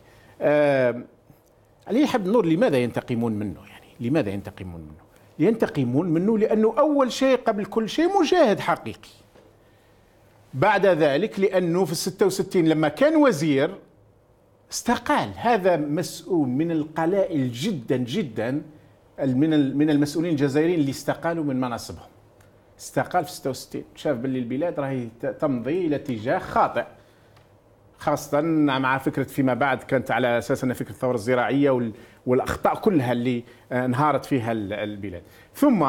علي يحب النور لماذا ينتقمون منه؟ يعني لماذا ينتقمون منه؟ ينتقمون منه لأنه أول شيء قبل كل شيء مجاهد حقيقي. بعد ذلك لأنه في 66 لما كان وزير استقال. هذا مسؤول من القلائل جدا جدا من المسؤولين الجزائريين اللي استقالوا من مناصبهم. استقال في 66، شاف باللي البلاد راهي تمضي إلى اتجاه خاطئ، خاصة مع فكرة فيما بعد كانت على أساس أن فكرة الثورة الزراعية والأخطاء كلها اللي انهارت فيها البلاد. ثم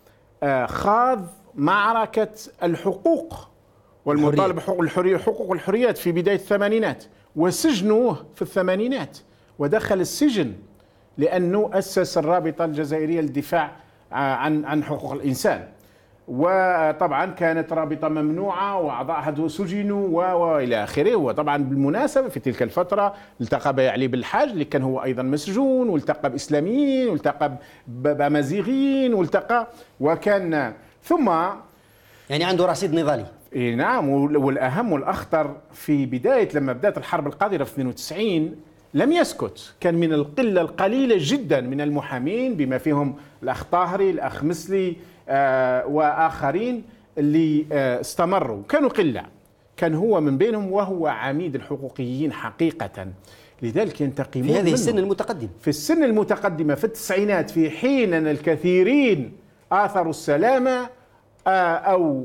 خاض معركة الحقوق والمطالبة بحقوق الحقوق والحريات في بداية الثمانينات، وسجنوه في الثمانينات ودخل السجن لأنه أسس الرابطة الجزائرية للدفاع عن حقوق الإنسان. وطبعا كانت رابطة ممنوعة وأعضائها سجنوا وإلى آخره. وطبعا بالمناسبة في تلك الفترة التقى بعلي بالحاج اللي كان هو أيضا مسجون، والتقى بإسلاميين، والتقى بأمازيغيين، وكان ثم يعني عنده رصيد نضالي. نعم. والأهم والأخطر في بداية لما بدأت الحرب القادرة في 92 لم يسكت. كان من القلة القليلة جدا من المحامين بما فيهم الأخ طاهري، الأخ مسلي وآخرين اللي استمروا، كانوا قلة، كان هو من بينهم وهو عميد الحقوقيين حقيقة. لذلك ينتقمون في هذه السن المتقدمة، في السن المتقدمة في التسعينات، في حين أن الكثيرين آثروا السلامة أو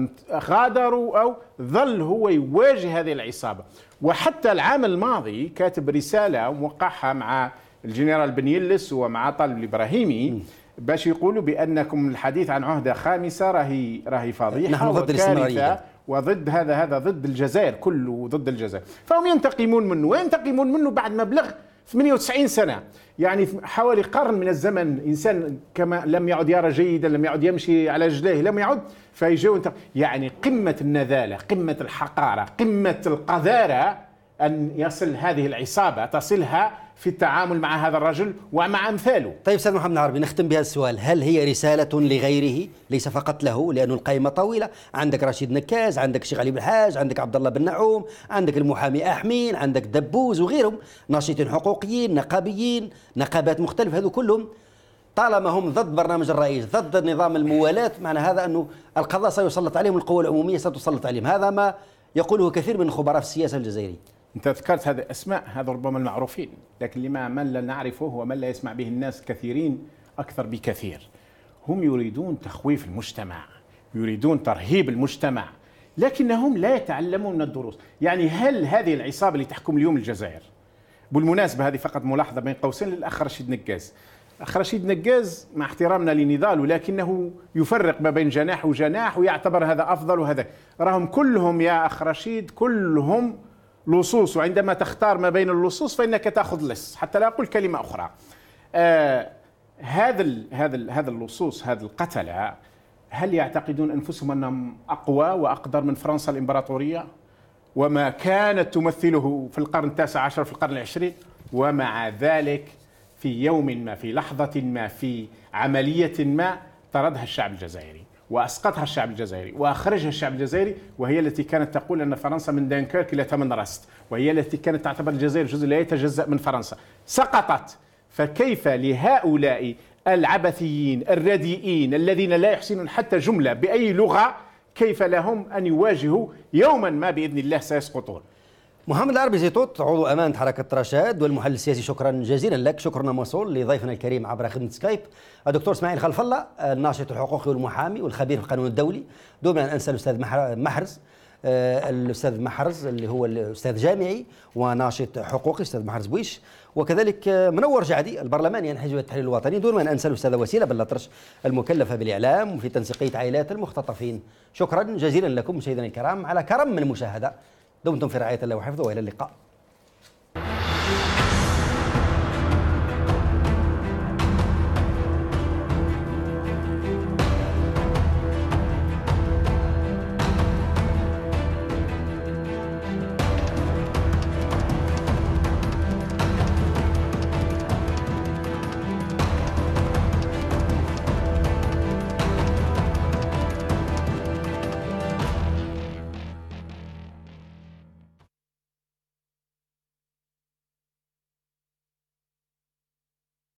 غادروا أو ظل هو يواجه هذه العصابة. وحتى العام الماضي كاتب رسالة موقعها مع الجنرال بن يلس ومع طالب الإبراهيمي باش يقولوا بأنكم الحديث عن عهدة خامسة راهي فضيحة وكارثة، وضد هذا ضد الجزائر كله، ضد الجزائر. فهم ينتقمون منه، وينتقمون منه بعد ما بلغ 98 سنة، يعني حوالي قرن من الزمن. إنسان كما لم يعد يرى جيدا، لم يعد يمشي على رجليه، لم يعد، فيجوا يعني قمة النذالة، قمة الحقارة، قمة القذارة أن يصل هذه العصابة تصلها في التعامل مع هذا الرجل ومع أمثاله. طيب أستاذ محمد العربي، نختم بهذا السؤال: هل هي رسالة لغيره ليس فقط له؟ لأنه القائمة طويلة، عندك رشيد نكاز، عندك الشيخ علي بالحاج، عندك عبد الله بن نعوم، عندك المحامي أحمين، عندك دبوز وغيرهم، ناشطين حقوقيين، نقابيين، نقابات مختلفة، هذو كلهم طالما هم ضد برنامج الرئيس، ضد نظام الموالاة، معنى هذا أنه القضاء سيسلط عليهم، القوى العمومية ستسلط عليهم. هذا ما يقوله كثير من خبراء في السياسة الجزائرية. أنت ذكرت هذه الأسماء، هذا ربما المعروفين، لكن لما من لا نعرفه ومن لا يسمع به الناس كثيرين أكثر بكثير. هم يريدون تخويف المجتمع، يريدون ترهيب المجتمع، لكنهم لا يتعلمون من الدروس. يعني هل هذه العصابة اللي تحكم اليوم الجزائر، بالمناسبة هذه فقط ملاحظة بين قوسين للأخ رشيد نكاز، أخ رشيد نكاز مع احترامنا لنضاله لكنه يفرق ما بين جناح وجناح ويعتبر هذا أفضل وهذا، راهم كلهم يا أخ رشيد كلهم لصوص، وعندما تختار ما بين اللصوص فإنك تأخذ لص، حتى لا أقول كلمة أخرى. هذا اللصوص، هذا القتلة، هل يعتقدون أنفسهم أنهم أقوى وأقدر من فرنسا الإمبراطورية وما كانت تمثله في القرن التاسع عشر في القرن العشرين؟ ومع ذلك في يوم ما، في لحظة ما، في عملية ما، طردها الشعب الجزائري وأسقطها الشعب الجزائري وأخرجها الشعب الجزائري، وهي التي كانت تقول أن فرنسا من دنكيرك إلى تمنرست، وهي التي كانت تعتبر الجزائر جزء لا يتجزأ من فرنسا. سقطت. فكيف لهؤلاء العبثيين الرديئين الذين لا يحسنون حتى جملة بأي لغة، كيف لهم أن يواجهوا يوما ما بإذن الله سيسقطون؟ محمد العربي زيتوت، عضو أمانة حركة رشاد والمحلل السياسي، شكرا جزيلا لك. شكرنا موصول لضيفنا الكريم عبر خدمة سكايب الدكتور اسماعيل خلف الله، الناشط الحقوقي والمحامي والخبير في القانون الدولي. دون أن أنسى الأستاذ محرز، الأستاذ محرز اللي هو الأستاذ جامعي وناشط حقوقي، أستاذ محرز بويش، وكذلك منور جعدي البرلماني عن حزب التحرير الوطني. دون أن أنسى الأستاذة وسيلة بلطرش المكلفة بالإعلام وفي تنسيقية عائلات المختطفين. شكرا جزيلا لكم مشاهدينا الكرام على كرم من المشاهدة. دمتم في رعاية الله وحفظه، وإلى اللقاء.